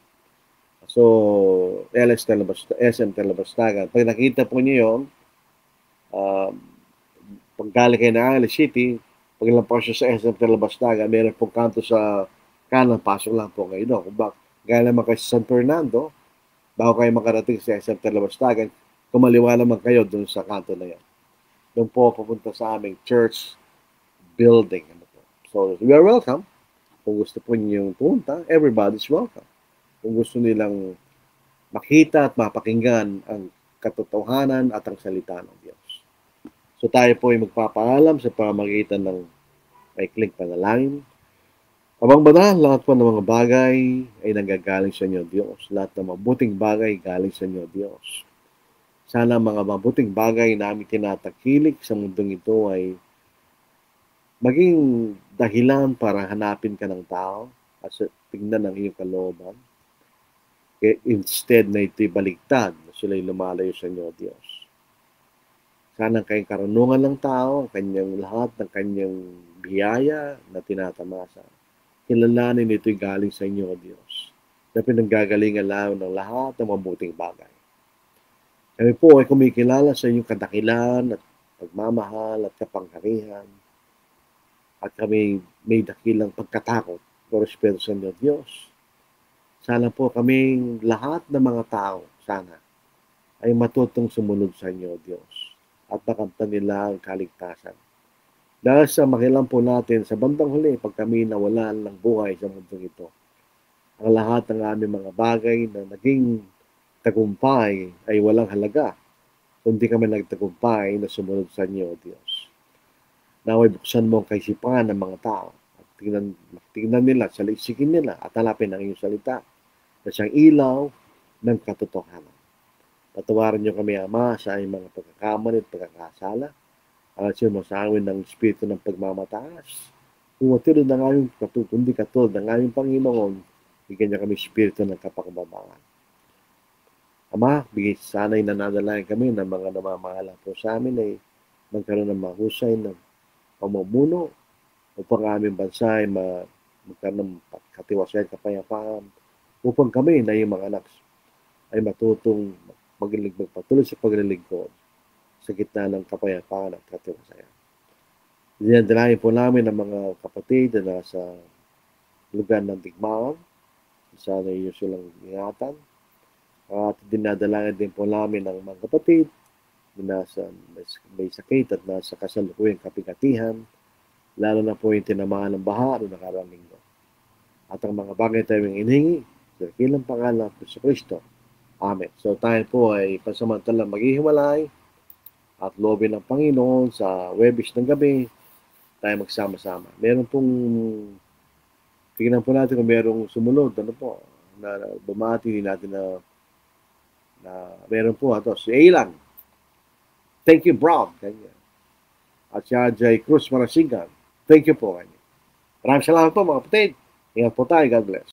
So, L S Telabast- S M Telabastagan. Pag nakita po niyo yun, uh, pag galing kayo ng Angeles City, pag lampas siya sa S M Telabastagan, meron pong kanto sa kanan, pasok lang po kayo doon. Kung bak, gaya naman kayo sa San Fernando, bago kayo makarating sa S M Telabastagan, kumaliwa naman kayo doon sa kanto na yan. Doon po pupunta sa aming church building. So, we are welcome. Kung gusto po niyo pumunta, everybody's welcome. Kung gusto nilang makita at mapakinggan ang katotohanan at ang salita ng Diyos. So tayo po ay magpapaalam sa pamamagitan ng maikling panalangin. Amang banal, lahat po ng mga bagay ay nanggagaling sa inyo, Diyos. Lahat ng mabuting bagay galing sa inyo, Diyos. Sana mga mabuting bagay na aming tinatakilik sa mundong ito ay maging dahilan para hanapin ka ng tao at tingnan ang iyong kalooban. Instead na ito'y baligtad na sila'y lumalayo sa inyo, Diyos. Sana kayong karunungan ng tao, ang kanyang lahat ng kanyang biyaya na tinatamasa. Kilalanin ito'y galing sa inyo, Diyos, na pinanggagalingan lang ng lahat ng mabuting bagay. Kami po ay kumikilala sa inyong kadakilan at pagmamahal at kapangyarihan. At kami may dakilang pagkatakot o respeto sa inyo, Diyos. Sana po kaming lahat ng mga tao, sana, ay matutong sumunod sa inyo, Diyos, at makamtan nila ang kaligtasan. Dahil sa makilang po natin sa bandang huli, pag kami nawalan ng buhay sa mundong ito, ang lahat ng aming mga bagay na naging tagumpay ay walang halaga, kundi kami nagtagumpay na sumunod sa inyo, Diyos. Naway buksan mo ang kaisipan ng mga tao at tingnan, tingnan nila, salisikin nila at hanapin ang iyong salita na siyang ilaw ng katotohanan. Patawarin niyo kami, Ama, sa aming mga pagkakamali at pagkakasala. Alasin mo sa amin ng espiritu ng pagmamataas. Kung matulad ng aming katulad, kundi katulad ng aming Panginoon, bigyan niya kami espiritu ng kapakbabangan. Ama, bigay sana'y nananalangin kami ng mga namamahala po sa amin ay magkaroon ng mahusay ng pamumuno upang aming bansa ay ma- magkaroon ng katiwasay at kapayapaan upang kami na yung mga anak ay matutong magilig magpatuloy sa paglilingkod sa gitna ng kapayapaan at katiwasayan. Dinadalain po namin ang mga kapatid na nasa lugar ng digmaan. Sana iyo silang ingatan. At dinadalain din po namin ang mga kapatid na nasa may, may sakit at nasa kasalukuyang kapigatihan, lalo na po yung tinamaan ng baha noong nakaraang linggo. At ang mga bagay tayong inihingi sa dakilang pangalan ng Kristo Kristo. Amen. So tayo po ay pansamantalang maghihiwalay at loobin ng Panginoon sa Webis ng gabi tayo magsama-sama. Meron pong tingnan po natin kung merong sumunod ano po na bumati natin na na meron po ato si Ailan. Thank you, Brown. Kanya. At si Ajay Cruz Marasigan. Thank you po. Kanya. Maraming salamat po mga kapatid. Ingat po tayo. God bless.